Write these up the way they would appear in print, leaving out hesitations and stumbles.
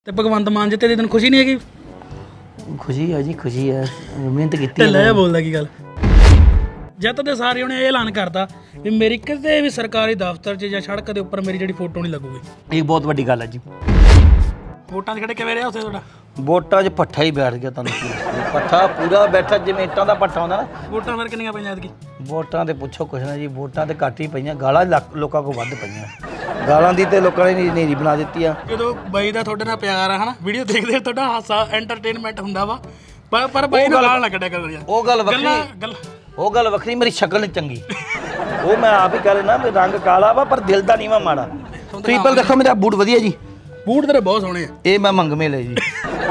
ਤੇ ਭਗਵੰਤ ਮਾਨ ਜਿੱਤੇ ਦੀ ਤੈਨੂੰ ਖੁਸ਼ੀ ਨਹੀਂ ਹੈਗੀ? ਖੁਸ਼ੀ ਹੈ ਜੀ, ਖੁਸ਼ੀ ਹੈ, ਮਿਹਨਤ ਕੀਤੀ ਢਿੱਲਾ ਜਿਹਾ ਬੋਲਦਾ ਕੀ ਗੱਲ। ਜਿੱਤ ਦੇ ਸਾਰੇ ਉਹਨੇ ਇਹ ਐਲਾਨ ਕਰਤਾ ਵੀ ਮੇਰੀ ਕਿਸੇ ਵੀ ਸਰਕਾਰੀ ਦਫ਼ਤਰ 'ਚ ਜਾਂ ਸੜਕ ਦੇ ਉੱਪਰ ਮੇਰੀ ਜਿਹੜੀ ਫੋਟੋ ਨਹੀਂ ਲੱਗੂਗੀ। ਇਹ ਬਹੁਤ ਵੱਡੀ ਗੱਲ ਹੈ ਜੀ। ਵੋਟਾਂ 'ਚ ਖੜੇ ਕਿਵੇਂ ਰਿਹਾ ਉੱਥੇ ਤੁਹਾਡਾ? ਵੋਟਾਂ 'ਚ ਭੱਠਾ ਹੀ ਬੈਠ ਗਿਆ, ਤੁਹਾਨੂੰ ਕੀ ਭੱਠਾ ਪੂਰਾ ਬੈਠਾ, ਜਿਵੇਂ ਇੱਟਾਂ ਦਾ ਭੱਠਾ ਹੁੰਦਾ ਨਾ। ਵੋਟਾਂ ਫਿਰ ਕਿੰਨੀਆਂ ਪਈਆਂ ਐਤਕੀ? ਵੋਟਾਂ ਤੇ ਪੁੱਛੋ ਕੁਛ ਨਾ ਜੀ, ਵੋਟਾਂ ਤੇ ਘੱਟ ਹੀ ਪਈਆਂ, ਗਾਲਾਂ ਲੋਕਾਂ ਕੋਲ ਵੱਧ ਪਈਆਂ। ਗਾਲਾਂ ਦੀ ਤੇ ਲੋਕਾਂ ਨੇ ਨੇਰੀ ਬਣਾ ਦਿੱਤੀ ਆ। ਜਦੋਂ ਬਾਈ ਦਾ ਤੁਹਾਡੇ ਨਾਲ ਪਿਆਰ ਆ ਹਨਾ, ਵੀਡੀਓ ਦੇਖਦੇ ਤੁਹਾਡਾ ਹਾਸਾ ਐਂਟਰਟੇਨਮੈਂਟ ਹੁੰਦਾ ਵਾ, ਪਰ ਬਾਈ ਨੂੰ ਗਾਲਾਂ ਨਾ ਕੱਢਿਆ ਕਰੋ ਯਾਰ। ਉਹ ਗੱਲ ਵੱਖਰੀ, ਮੇਰੀ ਸ਼ਕਲ ਨਹੀਂ ਚੰਗੀ। ਉਹ ਮੈਂ ਆਪ ਹੀ ਕਹਿ ਲੈਣਾ, ਮੇਰਾ ਰੰਗ ਕਾਲਾ ਵਾ ਪਰ ਦਿਲ ਦਾ ਨਹੀਂ ਵਾ ਮਾੜਾ। ਤੁਸੀਂ ਪਹਿਲਾਂ ਦੇਖੋ ਮੇਰਾ ਬੂਟ ਵਧੀਆ ਜੀ। ਬੂਟ ਤੇਰੇ ਬਹੁਤ ਸੋਹਣੇ ਆ। ਇਹ ਮੈਂ ਮੰਗਮੇ ਲਏ ਜੀ।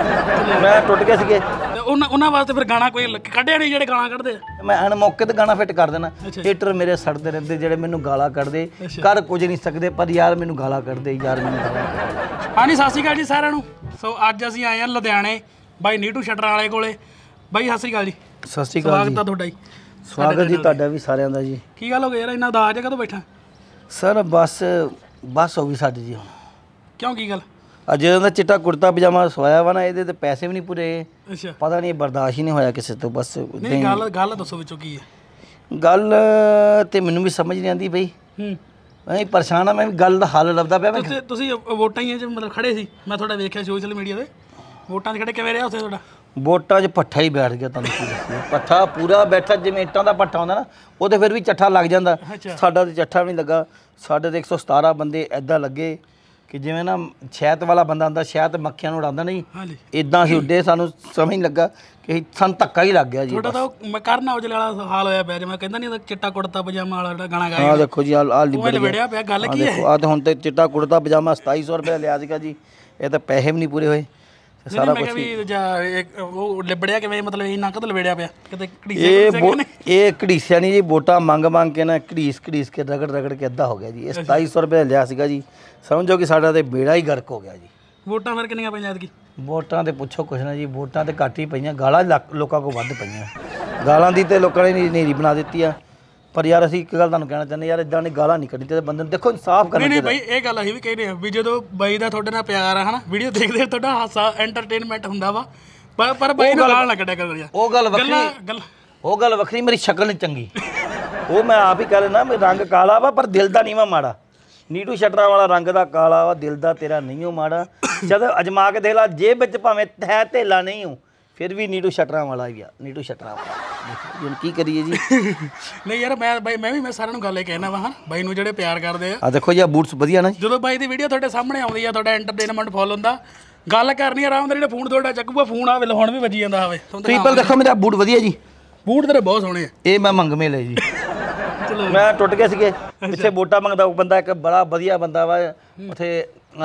ਮੈਂ ਟੁੱਟ ਗਏ ਸੀਗੇ। ਉਹਨਾਂ ਵਾਸਤੇ ਫਿਰ ਗਾਣਾ ਕੋਈ ਕੱਢਿਆ ਨਹੀਂ ਜਿਹੜੇ ਗਾਲਾਂ ਕੱਢਦੇ ਆ? ਮੈਂ ਅਣ ਮੌਕੇ ਤੇ ਗਾਣਾ ਫਿੱਟ ਕਰ ਦੇਣਾ। ਹੀਟਰ ਮੇਰੇ ਸੜਦੇ ਰਹਿੰਦੇ ਜਿਹੜੇ ਮੈਨੂੰ ਗਾਲਾਂ ਕੱਢਦੇ, ਕਰ ਕੁਝ ਨਹੀਂ ਸਕਦੇ ਪਰ ਯਾਰ ਮੈਨੂੰ ਗਾਲਾਂ ਕੱਢਦੇ, ਯਾਰ ਮੈਨੂੰ ਗਾਲਾਂ ਕੱਢਦੇ। ਹਾਂਜੀ, ਸਤਿ ਸ਼੍ਰੀ ਅਕਾਲ ਜੀ ਸਾਰਿਆਂ ਨੂੰ। ਸੋ ਅੱਜ ਅਸੀਂ ਆਏ ਹਾਂ ਲੁਧਿਆਣੇ ਬਾਈ ਨੀਟੂ ਸ਼ਟਰਾਂ ਵਾਲੇ ਕੋਲੇ। ਬਾਈ ਸਤਿ ਸ਼੍ਰੀ ਅਕਾਲ ਜੀ। ਸਤਿ ਸ਼੍ਰੀ ਅਕਾਲ ਸਵਾਗਤ ਆ ਤੁਹਾਡਾ ਜੀ। ਸਵਾਗਤ ਜੀ ਤੁਹਾਡਾ ਵੀ ਸਾਰਿਆਂ ਦਾ ਜੀ। ਕੀ ਗੱਲ ਹੋ ਗਈ ਯਾਰ, ਇੰਨਾ ਦਾਜ ਕਦੋਂ ਬੈਠਾ? ਸਰ ਬਸ ਹੋ ਗਈ ਸਾਡੀ ਜੀ ਹੁਣ। ਕਿਉਂ, ਕੀ ਗੱਲ? ਅੱਜ ਇਹਦਾ ਚਿੱਟਾ ਕੁੜਤਾ ਪਜਾਮਾ ਸਵਾਇਆ ਵਾ ਨਾ, ਇਹਦੇ ਤੇ ਪੈਸੇ ਵੀ ਨਹੀਂ ਪੂਰੇ। ਅੱਛਾ, ਪਤਾ ਨਹੀਂ ਬਰਦਾਸ਼ਤ ਹੀ ਨਹੀਂ ਹੋਇਆ ਕਿਸੇ ਤੋਂ। ਬਸ ਨਹੀਂ, ਗੱਲ ਦੱਸੋ ਵਿੱਚੋਂ ਕੀ ਹੈ ਗੱਲ? ਤੇ ਮੈਨੂੰ ਵੀ ਸਮਝ ਨਹੀਂ ਆਉਂਦੀ ਬਈ। ਮੈਂ ਪਰੇਸ਼ਾਨ ਆ, ਮੈਂ ਵੀ ਗੱਲ ਦਾ ਹੱਲ ਲੱਭਦਾ ਪਿਆ। ਮੈਂ ਤੁਸੀਂ ਵੋਟਾਂ ਹੀ ਮਤਲਬ ਖੜੇ ਸੀ, ਮੈਂ ਤੁਹਾਡਾ ਵੇਖਿਆ ਸੋਸ਼ਲ ਮੀਡੀਆ ਤੇ। ਵੋਟਾਂ 'ਚ ਖੜੇ ਕਿਵੇਂ ਰਿਹਾ ਉੱਥੇ ਤੁਹਾਡਾ? ਵੋਟਾਂ 'ਚ ਭੱਠਾ ਹੀ ਬੈਠ ਗਿਆ, ਤੁਹਾਨੂੰ ਕੀ ਦੱਸੀਏ। ਭੱਠਾ ਪੂਰਾ ਬੈਠਾ, ਜਿਵੇਂ ਇੱਟਾਂ ਦਾ ਭੱਠਾ ਹੁੰਦਾ ਨਾ, ਉਹ ਤੇ ਫਿਰ ਵੀ ਚੱਠਾ ਲੱਗ ਜਾਂਦਾ। ਸਾਡਾ ਤੇ ਚੱਠਾ ਵੀ ਨਹੀਂ ਲੱਗਾ। ਸਾਡੇ ਤੇ 117 ਬੰਦੇ ਐਦਾਂ ਲੱਗੇ ਕਿ ਜਿਵੇਂ ਨਾ ਸ਼ਹਿਦ ਵਾਲਾ ਬੰਦਾ ਹੁੰਦਾ, ਸ਼ਹਿਦ ਮੱਖੀਆਂ ਨੂੰ ਉਡਾਉਂਦਾ ਨਹੀਂ, ਇੱਦਾਂ ਅਸੀਂ ਉੱਡੇ। ਸਾਨੂੰ ਸਮਝ ਨਹੀਂ ਲੱਗਾ ਕਿ ਸਾਨੂੰ ਧੱਕਾ ਹੀ ਲੱਗ ਗਿਆ ਜੀ। ਤੁਹਾਡਾ ਤਾਂ ਮੈਂ ਕਰਨ ਔਜਲੇ ਵਾਲਾ ਹਾਲ ਹੋਇਆ ਪਿਆ, ਜਿਵੇਂ ਕਹਿੰਦਾ ਨਹੀਂ ਚਿੱਟਾ ਕੁੜਤਾ ਪਜਾਮਾ ਵਾਲਾ ਜਿਹੜਾ ਗਾਣਾ ਗਾਇਆ। ਆਹ ਦੇਖੋ ਜੀ, ਆਹ ਲਿਬੜਿਆ ਪਿਆ। ਗੱਲ ਕੀ ਹੈ? ਆਹ ਤੇ ਹੁਣ ਤੇ ਚਿੱਟਾ ਕੁੜਤਾ ਪਜਾਮਾ 2700 ਰੁਪਏ ਲਿਆ ਸੀਗਾ ਜੀ। ਇਹ ਤਾਂ ਪੈਸੇ ਵੀ ਨਹੀਂ ਪੂਰੇ ਹੋਏ। ਸਾਰਾ ਕੁਝ ਉਹ ਲਿਬੜਿਆ ਕਿਵੇਂ, ਮਤਲਬ ਇੰਨਾ ਕਦ ਲਿਬੜਿਆ ਪਿਆ? ਕਿਤੇ ਇਹ ਘੜੀਸਿਆ ਨਹੀਂ ਜੀ, ਵੋਟਾਂ ਮੰਗ ਕੇ ਨਾ ਘੜੀਸ ਕੇ ਰਗੜ ਕੇ ਅੱਧਾ ਹੋ ਗਿਆ ਜੀ। ਇਹ 2700 ਰੁਪਏ ਲਿਆ ਸੀਗਾ ਜੀ। ਸਮਝੋ ਕਿ ਸਾਡਾ ਤੇ ਬੇੜਾ ਹੀ ਗਰਕ ਹੋ ਗਿਆ ਜੀ। ਵੋਟਾਂ ਫਿਰ ਕਿੰਨੀਆਂ ਪਈਆਂ ਐਤਕੀ? ਵੋਟਾਂ ਤੇ ਪੁੱਛੋ ਕੁਛ ਨਾ ਜੀ, ਵੋਟਾਂ ਤੇ ਘੱਟ ਹੀ ਪਈਆਂ, ਗਾਲਾਂ ਲੋਕਾਂ ਕੋਲ ਵੱਧ ਪਈਆਂ। ਗਾਲਾਂ ਦੀ ਤੇ ਲੋਕਾਂ ਨੇ ਨੇਰੀ ਬਣਾ ਦਿੱਤੀ ਆ। ਪਰ ਯਾਰ ਅਸੀਂ ਇੱਕ ਗੱਲ ਤੁਹਾਨੂੰ ਕਹਿਣਾ ਚਾਹੁੰਦੇ, ਯਾਰ ਇਦਾਂ ਦੀ ਗਾਲਾਂ ਨਹੀਂ ਕੱਢਣੀ ਚਾਹੀਦੀ ਬੰਦੇ ਨੂੰ। ਦੇਖੋ ਇਨਸਾਫ ਕਰਨਾ ਚਾਹੀਦਾ। ਨਹੀਂ ਬਈ, ਇਹ ਗੱਲ ਅਸੀਂ ਵੀ ਕਹਿੰਦੇ ਆ ਵੀ ਜਦੋਂ ਬਾਈ ਦਾ ਤੁਹਾਡੇ ਨਾਲ ਪਿਆਰ ਆ ਹਨਾ, ਵੀਡੀਓ ਦੇਖਦੇ ਤੁਹਾਡਾ ਹਾਸਾ ਐਂਟਰਟੇਨਮੈਂਟ ਹੁੰਦਾ ਵਾ, ਪਰ ਬਾਈ ਨੂੰ ਗਾਲਾਂ ਨਾ ਕੱਢਿਆ ਕਰੋ ਯਾਰ। ਉਹ ਗੱਲ ਵੱਖਰੀ, ਮੇਰੀ ਸ਼ਕਲ ਨਹੀਂ ਚੰਗੀ। ਉਹ ਮੈਂ ਆਪ ਹੀ ਕਹਿ ਲੈਣਾ, ਮੇਰਾ ਰੰਗ ਕਾਲਾ ਵਾ ਪਰ ਦਿਲ ਦਾ ਨਹੀਂ ਵਾ ਮਾੜਾ। ਨੀਟੂ ਸ਼ਟਰਾਂ ਵਾਲਾ ਰੰਗ ਦਾ ਕਾਲਾ ਵਾ, ਦਿਲ ਦਾ ਤੇਰਾ ਨਹੀਂ ਹੋ ਮਾੜਾ। ਜਦ ਅਜਮਾ ਕੇ ਦੇਖ ਲਾ, ਜੇਬ ਵਿੱਚ ਭਾਵੇਂ ਹੈ ਧੇਲਾ ਨਹੀਂ ਹੋ, ਫਿਰ ਵੀ ਨੀਟੂ ਸ਼ਟਰਾਂ ਵਾਲਾ ਹੀ ਆ। ਨੀਟੂ ਸ਼ਟਰਾਂ ਵਾਲਾ ਹੁਣ ਕੀ ਕਰੀਏ ਜੀ। ਨਹੀਂ ਯਾਰ, ਮੈਂ ਸਾਰਿਆਂ ਨੂੰ ਗੱਲ ਇਹ ਕਹਿਣਾ ਵਾ ਹਾਂ, ਬਾਈ ਨੂੰ ਜਿਹੜੇ ਪਿਆਰ ਕਰਦੇ ਆ। ਦੇਖੋ ਜੀ, ਬੂਟਸ ਵਧੀਆ ਨਾ। ਜਦੋਂ ਬਾਈ ਦੀ ਵੀਡੀਓ ਤੁਹਾਡੇ ਸਾਹਮਣੇ ਆਉਂਦੀ ਆ, ਤੁਹਾਡਾ ਐਂਟਰਟੇਨਮੈਂਟ ਫੁੱਲ ਹੁੰਦਾ, ਗੱਲ ਕਰਨੀ ਆਰਾਮ ਨਾਲ, ਜਿਹੜਾ ਫੋਨ ਤੁਹਾਡਾ ਚੱਕੂਗਾ, ਫੋਨ ਆ ਵੇਲੇ ਹੁਣ ਵੀ ਵੱਜੀ ਜਾਂਦਾ ਹੋਵੇ। ਤੁਸੀਂ ਪਹਿਲਾਂ ਦੇਖੋ ਮੇਰਾ ਬੂਟ ਵਧੀਆ ਜੀ। ਬੂਟ ਤੇਰੇ ਬਹੁਤ ਸੋਹਣੇ ਆ। ਇਹ ਮੈਂ ਮੰਗਮੇ ਲਏ ਜੀ। ਮੈਂ ਟੁੱਟ ਗਏ ਸੀਗੇ ਪਿੱਛੇ, ਵੋਟਾਂ ਮੰਗਦਾ ਬੰਦਾ, ਇੱਕ ਬੜਾ ਵਧੀਆ ਬੰਦਾ ਵਾ ਉੱਥੇ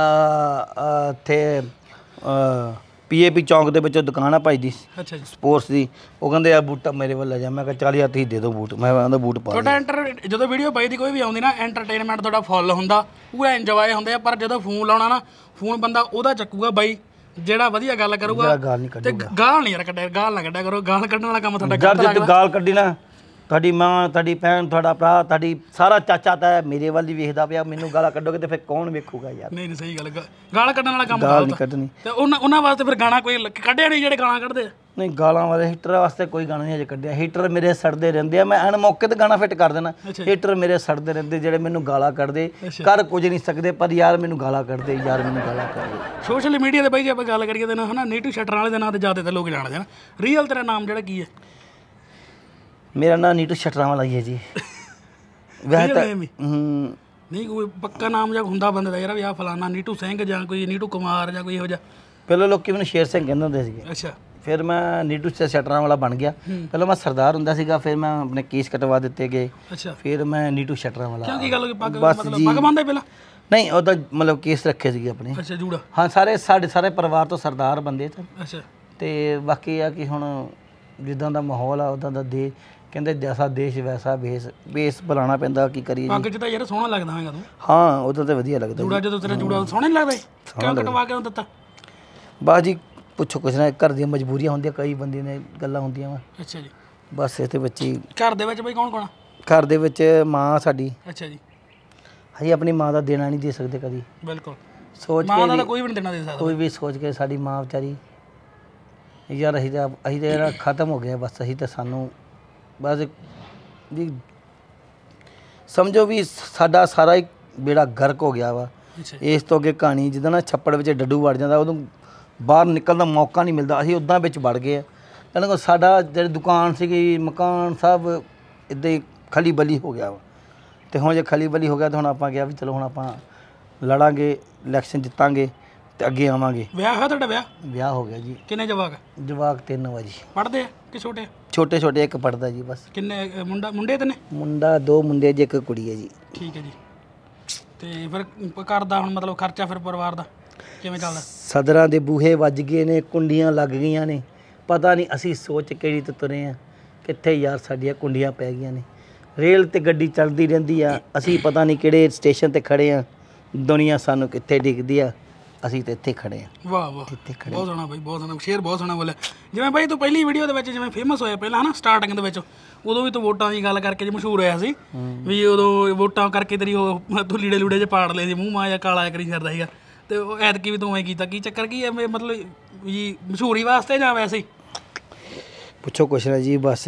PAP ਚੌਂਕ ਦੇ ਵਿੱਚ ਦੁਕਾਨ ਆ ਭਾਈ ਦੀ। ਅੱਛਾ ਜੀ, ਸਪੋਰਟਸ ਦੀ। ਉਹ ਕਹਿੰਦੇ ਆ ਬੂਟਾ ਮੇਰੇ ਵੱਲ ਲੈ ਜਾ। ਮੈਂ ਕਿਹਾ ਚੱਲ ਯਾਰ ਤੁਸੀਂ ਦੇ ਦਿਓ ਬੂਟ। ਮੈਂ ਉਹਦਾ ਬੂਟ ਪਾ ਤੁਹਾਡਾ ਜਦੋਂ ਵੀਡੀਓ ਬਾਈ ਦੀ ਕੋਈ ਵੀ ਆਉਂਦੀ ਨਾ, ਐਂਟਰਟੇਨਮੈਂਟ ਤੁਹਾਡਾ ਫੁੱਲ ਹੁੰਦਾ, ਪੂਰਾ ਇੰਜੋਏ ਹੁੰਦੇ ਆ। ਪਰ ਜਦੋਂ ਫੋਨ ਲਾਉਣਾ ਨਾ, ਫੋਨ ਬੰਦਾ ਉਹਦਾ ਚੱਕੂਗਾ ਬਾਈ ਜਿਹੜਾ ਵਧੀਆ ਗੱਲ ਕਰੂਗਾ। ਤੇ ਗਾਲ ਨਹੀਂ ਯਾਰ ਕੱਢਿਆ, ਗਾਲ ਨਾ ਕੱਢਿਆ ਕਰੋ। ਗਾਲ ਕੱਢਣ ਵਾਲਾ ਕੰਮ ਤੁਹਾਡਾ ਗਲਤ ਲੱਗਦਾ। ਗਾਲ ਕੱਢੀ ਨਾ, ਤੁਹਾਡੀ ਮਾਂ, ਤੁਹਾਡੀ ਭੈਣ, ਤੁਹਾਡਾ ਭਰਾ, ਤੁਹਾਡੀ ਸਾਰਾ ਚਾਚਾ ਤਾਂ ਮੇਰੇ ਵੱਲ ਹੀ ਵੇਖਦਾ ਪਿਆ। ਮੈਨੂੰ ਗਾਲਾਂ ਕੱਢੋਗੇ ਤੇ ਫਿਰ ਕੌਣ ਵੇਖੂਗਾ ਯਾਰ? ਨਹੀਂ ਸਹੀ ਗੱਲ, ਗਾਲ ਕੱਢਣ ਵਾਲਾ ਕੰਮ ਗਾਲ ਨਹੀਂ ਕੱਢਣੀ। ਤੇ ਉਹਨਾਂ ਵਾਸਤੇ ਫਿਰ ਗਾਣਾ ਕੋਈ ਕੱਢਿਆ ਨਹੀਂ ਜਿਹੜੇ ਗਾਲਾਂ ਕੱਢਦੇ ਆ? ਨਹੀਂ, ਗਾਲਾਂ ਵਾਲੇ ਹੀਟਰ ਵਾਸਤੇ ਕੋਈ ਗਾਣਾ ਨਹੀਂ ਅਜੇ ਕੱਢਿਆ। ਹੀਟਰ ਮੇਰੇ ਸੜਦੇ ਰਹਿੰਦੇ ਆ। ਮੈਂ ਅਣ ਮੌਕੇ ਤੇ ਗਾਣਾ ਫਿੱਟ ਕਰ ਦੇਣਾ। ਹੀਟਰ ਮੇਰੇ ਸੜਦੇ ਰਹਿੰਦੇ ਜਿਹੜੇ ਮੈਨੂੰ ਗਾਲਾਂ ਕੱਢਦੇ, ਕਰ ਕੁਝ ਨਹੀਂ ਸਕਦੇ ਪਰ ਯਾਰ ਮੈਨੂੰ ਗਾਲਾਂ ਕੱਢਦੇ, ਯਾਰ ਮੈਨੂੰ ਗਾਲਾਂ ਕੱਢਦੇ। ਸੋਸ਼ਲ ਮੀਡੀਆ ਤੇ ਬਾਈ ਜੇ ਆਪਾਂ ਗੱਲ ਕਰੀਏ ਤਾਂ ਹਨਾ, ਨੀਟੂ ਸ਼ਟਰਾਂ ਵਾਲੇ ਦੇ ਨਾਂ ਤੇ ਜ਼ਿਆਦਾ ਤੇ ਲੋਕ ਜਾਣਦੇ ਹਨ। ਰੀਅਲ ਤੇਰਾ ਨਾਮ ਜਿਹੜਾ ਕੀ ਹੈ? ਮੇਰਾ ਨਾਮ ਨੀਟੂ ਸ਼ਟਰਾਂ ਵਾਲਾ ਹੀ ਹੈ ਜੀ। ਵੈਸੇ ਤਾਂ ਨਹੀਂ ਕੋਈ ਪੱਕਾ ਨਾਮ ਜਾਂ ਹੁੰਦਾ ਬੰਦੇ ਦਾ ਯਾਰ, ਵੀ ਆਹ ਫਲਾਨਾ ਨੀਟੂ ਸਿੰਘ ਜਾਂ ਕੋਈ ਨੀਟੂ ਕੁਮਾਰ ਜਾਂ ਕੋਈ ਇਹੋ ਜਿਹਾ? ਪਹਿਲਾਂ ਲੋਕੀ ਮੈਨੂੰ ਸ਼ੇਰ ਸਿੰਘ ਕਹਿੰਦੇ ਹੁੰਦੇ ਸੀਗੇ। ਅੱਛਾ, ਫਿਰ ਮੈਂ ਨੀਟੂ ਸ਼ਟਰਾਂ ਵਾਲਾ ਬਣ ਗਿਆ। ਪਹਿਲਾਂ ਮੈਂ ਸਰਦਾਰ ਹੁੰਦਾ ਸੀਗਾ, ਫਿਰ ਮੈਂ ਆਪਣੇ ਕੇਸ ਕਟਵਾ ਦਿੱਤੇ ਗਏ। ਅੱਛਾ, ਫਿਰ ਮੈਂ ਨੀਟੂ ਸ਼ਟਰਾਂ ਵਾਲਾ। ਕਿਉਂ, ਕੀ ਗੱਲ ਹੋ ਗਈ? ਪੱਗ ਬੰਨ੍ਹਦੇ ਪਹਿਲਾਂ? ਨਹੀਂ, ਉਹਦਾ ਮਤਲਬ ਕੇਸ ਰੱਖੇ ਸੀਗੇ ਆਪਣੇ। ਅੱਛਾ, ਜੂੜਾ। ਹਾਂ, ਸਾਡੇ ਪਰਿਵਾਰ ਤੋਂ ਸਰਦਾਰ ਬੰਦੇ ਤੇ। ਅੱਛਾ, ਤੇ ਬਾਕੀ ਆ ਕਿ ਹੁਣ ਜਿੱਦਾਂ ਦਾ ਮਾਹੌਲ ਆ ਉੱਦਾਂ ਦਾ ਦੇ ਕਹਿੰਦੇ ਜੈਸਾ ਦੇਸ਼ ਵੈਸਾ ਬੇਸ ਬੁਲਾਉਣਾ ਪੈਂਦਾ। ਕੀ ਕਰੀਏ? ਪੱਗ 'ਚ ਤਾਂ ਯਾਰ ਸੋਹਣਾ ਲੱਗਦਾ ਹੋਵੇਗਾ ਤੂੰ। ਹਾਂ, ਉਦੋਂ ਤਾਂ ਵਧੀਆ ਲੱਗਦਾ। ਜੂੜਾ ਜਦੋਂ ਤੇਰਾ ਜੂੜਾ ਸੋਹਣਾ ਨਹੀਂ ਲੱਗਦਾ? ਕਿਉਂ ਕਟਵਾ ਕੇ ਦਿੱਤਾ? ਬਸ ਜੀ, ਪੁੱਛੋ ਕੁਛ ਨਾ, ਘਰ ਦੀਆਂ ਮਜਬੂਰੀਆਂ ਹੁੰਦੀਆਂ, ਕਈ ਬੰਦੇ ਨੇ ਗੱਲਾਂ ਹੁੰਦੀਆਂ ਵਾ। ਅੱਛਾ ਜੀ, ਬਸ ਇਹਦੇ ਵਿੱਚ ਹੀ। ਘਰ ਦੇ ਵਿੱਚ ਬਈ ਕੌਣ ਕੌਣ? ਘਰ ਦੇ ਵਿੱਚ ਮਾਂ ਸਾਡੀ। ਅੱਛਾ ਜੀ। ਅਸੀਂ ਆਪਣੀ ਮਾਂ ਦਾ ਦੇਣਾ ਨਹੀਂ ਦੇ ਸਕਦੇ ਕਦੀ। ਬਿਲਕੁਲ। ਸੋਚ ਮਾਂ ਦਾ ਕੇ ਤਾਂ ਕੋਈ ਵੀ ਨਹੀਂ ਦੇਣਾ ਦੇ ਸਕਦਾ। ਕੋਈ ਵੀ ਸੋਚ ਕੇ ਸਾਡੀ ਮਾਂ ਵਿਚਾਰੀ ਯਾਰ ਅਸੀਂ ਤਾਂ ਜਿਹੜਾ ਖਤਮ ਹੋ ਗਿਆ ਬਸ। ਅਸੀਂ ਤਾਂ ਸਾਨੂੰ ਬਸ ਵੀ ਸਮਝੋ ਵੀ ਸਾਡਾ ਸਾਰਾ ਹੀ ਬੇੜਾ ਗਰਕ ਹੋ ਗਿਆ ਵਾ। ਇਸ ਤੋਂ ਅੱਗੇ ਕਹਾਣੀ ਜਿੱਦਾਂ ਨਾ ਛੱਪੜ ਵਿੱਚ ਡੱਡੂ ਵੜ ਜਾਂਦਾ ਉਦੋਂ ਬਾਹਰ ਨਿਕਲਣ ਦਾ ਮੌਕਾ ਨਹੀਂ ਮਿਲਦਾ। ਅਸੀਂ ਉੱਦਾਂ ਵਿੱਚ ਵੜ ਗਏ ਆ। ਇਹਨਾਂ ਕੋਲ ਸਾਡਾ ਜਿਹੜੀ ਦੁਕਾਨ ਸੀਗੀ ਮਕਾਨ ਸਭ ਇੱਦਾਂ ਹੀ ਖਲੀ ਬਲੀ ਹੋ ਗਿਆ ਵਾ। ਅਤੇ ਹੁਣ ਜੇ ਖਲੀ ਬਲੀ ਹੋ ਗਿਆ ਤਾਂ ਹੁਣ ਆਪਾਂ ਕਿਹਾ ਵੀ ਚਲੋ ਹੁਣ ਆਪਾਂ ਲੜਾਂਗੇ, ਇਲੈਕਸ਼ਨ ਜਿੱਤਾਂਗੇ ਅਤੇ ਅੱਗੇ ਆਵਾਂਗੇ। ਵਿਆਹ ਹੋਇਆ ਤੁਹਾਡਾ? ਵਿਆਹ ਹੋ ਗਿਆ ਜੀ। ਕਿੰਨੇ ਜਵਾਕ? ਜਵਾਕ 3 ਵਾ ਜੀ। ਪੜ੍ਹਦੇ ਆ ਕਿ ਛੋਟੇ? ਛੋਟੇ ਛੋਟੇ, ਇੱਕ ਪੜ੍ਹਦਾ ਜੀ ਬਸ। ਕਿੰਨੇ ਮੁੰਡੇ ਤੇ ਨੇ? ਮੁੰਡਾ 2 ਮੁੰਡੇ ਜੀ, ਇੱਕ ਕੁੜੀ ਹੈ ਜੀ। ਠੀਕ ਹੈ ਜੀ। ਤੇ ਫਿਰ ਘਰ ਦਾ ਹੁਣ ਮਤਲਬ ਖਰਚਾ ਫਿਰ ਪਰਿਵਾਰ ਦਾ ਕਿਵੇਂ ਚੱਲਦਾ? ਸਦਰਾਂ ਦੇ ਬੂਹੇ ਵੱਜ ਗਏ ਨੇ, ਕੁੰਡੀਆਂ ਲੱਗ ਗਈਆਂ ਨੇ। ਪਤਾ ਨਹੀਂ ਅਸੀਂ ਸੋਚ ਕਿਹੜੀ ਤੋਂ ਤੁਰੇ ਆ, ਕਿੱਥੇ ਯਾਰ ਸਾਡੀਆਂ ਕੁੰਡੀਆਂ ਪੈ ਗਈਆਂ ਨੇ। ਰੇਲ ਤੇ ਗੱਡੀ ਚੱਲਦੀ ਰਹਿੰਦੀ ਆ, ਅਸੀਂ ਪਤਾ ਨਹੀਂ ਕਿਹੜੇ ਸਟੇਸ਼ਨ ਤੇ ਖੜੇ ਆ। ਦੁਨੀਆ ਸਾਨੂੰ ਕਿੱਥੇ ਡਿੱਗਦੀ ਆ, ਅਸੀਂ ਤੇ ਇੱਥੇ ਖੜੇ ਆ। ਵਾਹ ਵਾਹ, ਬਹੁਤ ਸੋਹਣਾ ਬਾਈ, ਬਹੁਤ ਸੋਹਣਾ ਸ਼ੇਰ, ਬਹੁਤ ਸੋਹਣਾ ਬੋਲਿਆ। ਜਿਵੇਂ ਬਾਈ ਤੂੰ ਪਹਿਲੀ ਵੀਡੀਓ ਦੇ ਵਿੱਚ ਜਿਵੇਂ ਫੇਮਸ ਹੋਇਆ ਪਹਿਲਾਂ ਹਨਾ ਸਟਾਰਟਿੰਗ ਦੇ ਵਿੱਚ, ਉਦੋਂ ਵੀ ਤੂੰ ਵੋਟਾਂ ਦੀ ਗੱਲ ਕਰਕੇ ਜੇ ਮਸ਼ਹੂਰ ਹੋਇਆ ਸੀ ਵੀ ਉਦੋਂ ਵੋਟਾਂ ਕਰਕੇ ਤੇਰੀ ਉਹ ਤੂੰ ਲੀੜੇ ਲੂੜੇ 'ਚ ਪਾੜ ਲਏ ਸੀ, ਮੂੰਹ ਮਾਂ ਜਾਂ ਕਾਲਾ ਕਰੀ ਫਿਰਦਾ ਸੀਗਾ। ਤੇ ਉਹ ਐਤਕੀ ਵੀ ਤੂੰ ਐਂ ਕੀਤਾ, ਕੀ ਚੱਕਰ ਕੀ ਐਵੇਂ ਮਤਲਬ ਵੀ ਮਸ਼ਹੂਰੀ ਵਾਸਤੇ ਜਾਂ ਵੈਸੇ ਹੀ? ਪੁੱਛੋ ਕੁਛ ਨਾ ਜੀ, ਬਸ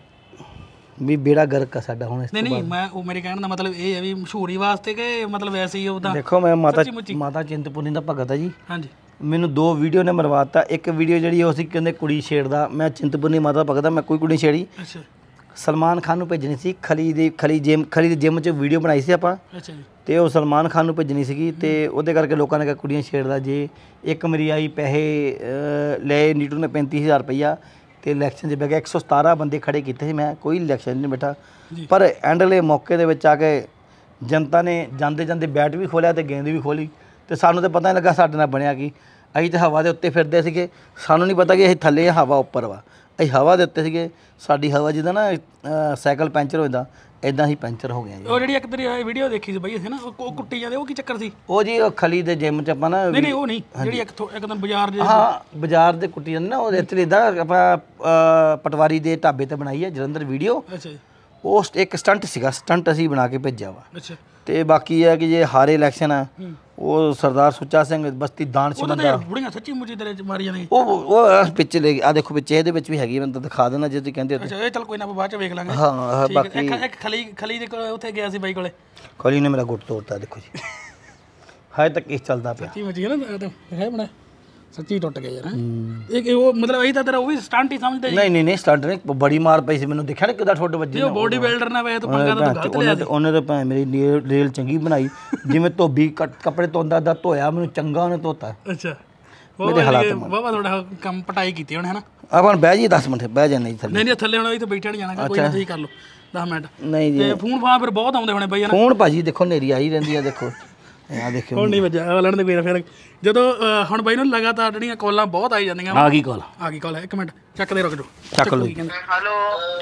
ਵੀ ਬੇੜਾ ਗਰਕ ਆ ਸਾਡਾ ਹੁਣ। ਨਹੀਂ ਮੈਂ ਉਹ ਮੇਰੇ ਕਹਿਣ ਦਾ ਮਤਲਬ ਇਹ ਹੈ ਵੀ ਮਸ਼ਹੂਰੀ ਵਾਸਤੇ ਕਿ ਮਤਲਬ ਵੈਸੇ ਹੀ ਉਹਦਾ? ਦੇਖੋ ਮੈਂ ਮਾਤਾ ਚਿੰਤਪੁਰਨੀ ਦਾ ਭਗਤ ਆ ਜੀ। ਹਾਂਜੀ। ਮੈਨੂੰ 2 ਵੀਡੀਓ ਨੇ ਮਰਵਾਤਾ। ਇੱਕ ਵੀਡੀਓ ਜਿਹੜੀ ਉਹ ਸੀ ਕਹਿੰਦੇ ਕੁੜੀ ਛੇੜਦਾ, ਮੈਂ ਚਿੰਤਪੁਰਨੀ ਮਾਤਾ ਭਗਤ ਆ, ਮੈਂ ਕੋਈ ਕੁੜੀ ਛੇੜੀ। ਅੱਛਾ। ਸਲਮਾਨ ਖਾਨ ਨੂੰ ਭੇਜਣੀ ਸੀ ਖਲੀ ਦੀ ਜਿਮ 'ਚ ਵੀਡੀਓ ਬਣਾਈ ਸੀ ਆਪਾਂ। ਅੱਛਾ ਜੀ। ਅਤੇ ਉਹ ਸਲਮਾਨ ਖਾਨ ਨੂੰ ਭੇਜਣੀ ਸੀਗੀ ਅਤੇ ਉਹਦੇ ਕਰਕੇ ਲੋਕਾਂ ਨੇ ਕਿਹਾ ਕੁੜੀਆਂ ਛੇੜਦਾ। ਜੇ ਇੱਕ ਮੇਰੀ ਆਈ ਪੈਸੇ ਲਏ ਨੀਟੂ ਨੇ 35,000 ਰੁਪਈਆ ਅਤੇ ਇਲੈਕਸ਼ਨ 'ਚ ਬਹਿ ਗਿਆ। 117 ਬੰਦੇ ਖੜ੍ਹੇ ਕੀਤੇ ਸੀ, ਮੈਂ ਕੋਈ ਇਲੈਕਸ਼ਨ ਨਹੀਂ ਬੈਠਾ। ਪਰ ਐਂਡਲੇ ਮੌਕੇ ਦੇ ਵਿੱਚ ਆ ਕੇ ਜਨਤਾ ਨੇ ਜਾਂਦੇ ਜਾਂਦੇ ਬੈਟ ਵੀ ਖੋਲ੍ਹਿਆ ਅਤੇ ਗੇਂਦ ਵੀ ਖੋਲ੍ਹੀ ਅਤੇ ਸਾਨੂੰ ਤਾਂ ਪਤਾ ਨਹੀਂ ਲੱਗਾ ਸਾਡੇ ਨਾਲ ਬਣਿਆ ਕੀ। ਅਸੀਂ ਤਾਂ ਹਵਾ ਦੇ ਉੱਤੇ ਫਿਰਦੇ ਸੀਗੇ, ਸਾਨੂੰ ਨਹੀਂ ਪਤਾ ਕਿ ਅਸੀਂ ਥੱਲੇ ਹਵਾ ਉੱਪਰ ਵਾ। ਅਸੀਂ ਹਵਾ ਦੇ ਉੱਤੇ ਸੀਗੇ, ਸਾਡੀ ਹਵਾ ਜਿੱਦਾਂ ਨਾ ਸਾਈਕਲ ਪੈਂਚਰ ਹੋ ਜਾਂਦਾ ਇੱਦਾਂ ਹੀ ਪੈਂਚਰ ਹੋ ਗਿਆ ਜੀ। ਉਹ ਜਿਹੜੀ ਇੱਕ ਤੇਰੀ ਵੀਡੀਓ ਦੇਖੀ ਸੀ ਬਈ ਅਸੀਂ ਨਾ, ਉਹ ਕੁੱਟੀ ਜਾਂਦੇ, ਉਹ ਕੀ ਚੱਕਰ ਸੀ? ਉਹ ਜੀ ਉਹ ਖਲੀ ਦੇ ਜਿਮ 'ਚ ਆਪਾਂ ਨਾ ਨਹੀਂ ਉਹ ਨਹੀਂ, ਜਿਹੜੀ ਇੱਕ ਦਿਨ ਬਾਜ਼ਾਰ ਦੇ, ਹਾਂ ਬਾਜ਼ਾਰ ਦੇ ਕੁੱਟੀ ਜਾਂਦੇ ਨਾ, ਉਹ ਇੱਥੇ ਇੱਦਾਂ ਆਪਾਂ ਪਟਵਾਰੀ ਦੇ ਢਾਬੇ 'ਤੇ ਬਣਾਈ ਹੈ ਜਲੰਧਰ ਵੀਡੀਓ। ਅੱਛਾ ਜੀ। ਉਹ ਇੱਕ ਸਟੰਟ ਸੀਗਾ, ਸਟੰਟ ਅਸੀਂ ਬਣਾ ਕੇ ਭੇਜਿਆ ਵਾ। ਅੱਛਾ। ਅਤੇ ਬਾਕੀ ਇਹ ਹੈ ਕਿ ਜੇ ਹਾਰੇ ਇਲੈਕਸ਼ਨ ਆ, ਉਹ ਸਰਦਾਰ ਸੁੱਚਾ ਸਿੰਘ ਬਸਤੀ ਦਾਨ ਸਿੰਘ ਦਾ ਬੁੜੀਆਂ ਸੱਚੀ ਮੁੱਚੀ ਤੇਰੇ 'ਚ ਮਾਰੀਆਂ ਨੇ। ਉਹ ਪਿੱਛੇ ਲੈ ਆ ਦੇਖੋ ਪਿੱਛੇ ਇਹਦੇ ਵਿੱਚ ਵੀ ਹੈਗੀ, ਮੈਂ ਤਾਂ ਦਿਖਾ ਦੇਣਾ ਜੇ ਤੁਸੀਂ ਕਹਿੰਦੇ। ਅੱਛਾ ਇਹ ਚੱਲ ਕੋਈ ਨਾ ਆਪਾਂ ਬਾਅਦ 'ਚ ਵੇਖ ਲਾਂਗੇ। ਹਾਂ ਬਾਕੀ ਇੱਕ ਖਲੀ ਦੇ ਉੱਥੇ ਗਿਆ ਸੀ ਬਾਈ ਕੋਲੇ, ਖਲੀ ਨੇ ਮੇਰਾ ਗੁੱਟ ਤੋੜਤਾ ਦੇਖੋ ਜੀ। ਹਾਏ ਤੱਕ ਇਸ ਚੱਲਦਾ ਪਿਆ। ਸੱਚੀ ਮੁੱਚੀ ਨਾ ਹੈ ਬਣਾ, ਸੱਚੀ ਟੁੱਟ ਗਿਆ ਯਾਰ। ਇਹ ਉਹ ਮਤਲਬ ਇਹ ਤਾਂ ਤੇਰਾ ਉਹ ਵੀ ਸਟੰਟ ਹੀ ਸਮਝਦੇ? ਨਹੀਂ ਸਟੰਟ ਨਹੀਂ, ਬੜੀ ਮਾਰ ਪਈ ਸੀ ਮੈਨੂੰ, ਦੇਖਿਆ ਨਾ ਕਿੱਦਾਂ ਠੁੱਡ ਵੱਜੀ। ਉਹ ਬੋਡੀ ਬਿਲਡਰ ਨਾਲ ਵੇ ਤੂੰ ਪੰਗਾ ਤਾਂ ਗਲਤ ਲਿਆ ਸੀ। ਉਹਨੇ ਤਾਂ ਭਾਵੇਂ ਮੇਰੀ ਰੇਲ ਚੰਗੀ ਬਣਾਈ, ਜਿਵੇਂ ਧੋਬੀ ਕੱਪੜੇ ਧੋਂਦਾ ਦਾ ਧੋਇਆ ਮੈਨੂੰ ਚੰਗਾ ਉਹਨੇ ਧੋਤਾ। ਅੱਛਾ। ਮੇਰੇ ਹਾਲਾਤ ਬਾਬਾ ਥੋੜਾ ਕੰਮ ਪਟਾਈ ਕੀਤੀ ਹੁਣ ਹੈ ਨਾ। ਆਪਾਂ ਬਹਿ ਜੀ 10 ਮਿੰਟ ਬਹਿ ਜਾਂਦੇ ਜੀ ਥੱਲੇ। ਨਹੀਂ ਥੱਲੇ ਹੁਣ ਇੱਥੇ ਬੈਠਾ ਨਹੀਂ ਜਾਣਾ, ਕੋਈ ਨਾ ਤੁਸੀਂ ਕਰ ਲਓ 10 ਮਿੰਟ। ਨਹੀਂ ਜੀ ਤੇ ਫੋਨ ਫਾਂ ਫਿਰ ਬਹੁਤ ਆਉਂਦੇ ਹੋਣੇ ਬਈ। ਫੋਨ ਭਾਜੀ ਦੇਖੋ ਨੇਰੀ ਆਈ ਰਹਿੰਦੀ ਆ, ਦੇਖੋ ਆ ਦੇਖੋ। ਹੁਣ ਨਹੀਂ ਵੱਜਿਆ ਲੈਣ ਦੇ ਕੋਈ ਨਾ। ਫਿਰ ਜਦੋਂ ਹੁਣ ਬਾਈ ਨੂੰ ਲਗਾਤਾਰ ਜਿਹੜੀਆਂ ਕਾਲਾਂ ਬਹੁਤ ਆਈ ਜਾਂਦੀਆਂ। ਆ ਗਈ ਕਾਲ? ਆ ਗਈ ਕਾਲ, ਇੱਕ ਮਿੰਟ ਚੱਕਦੇ ਰੁਕ ਜਾਓ। ਚੱਕ ਲਓ। ਹੈਲੋ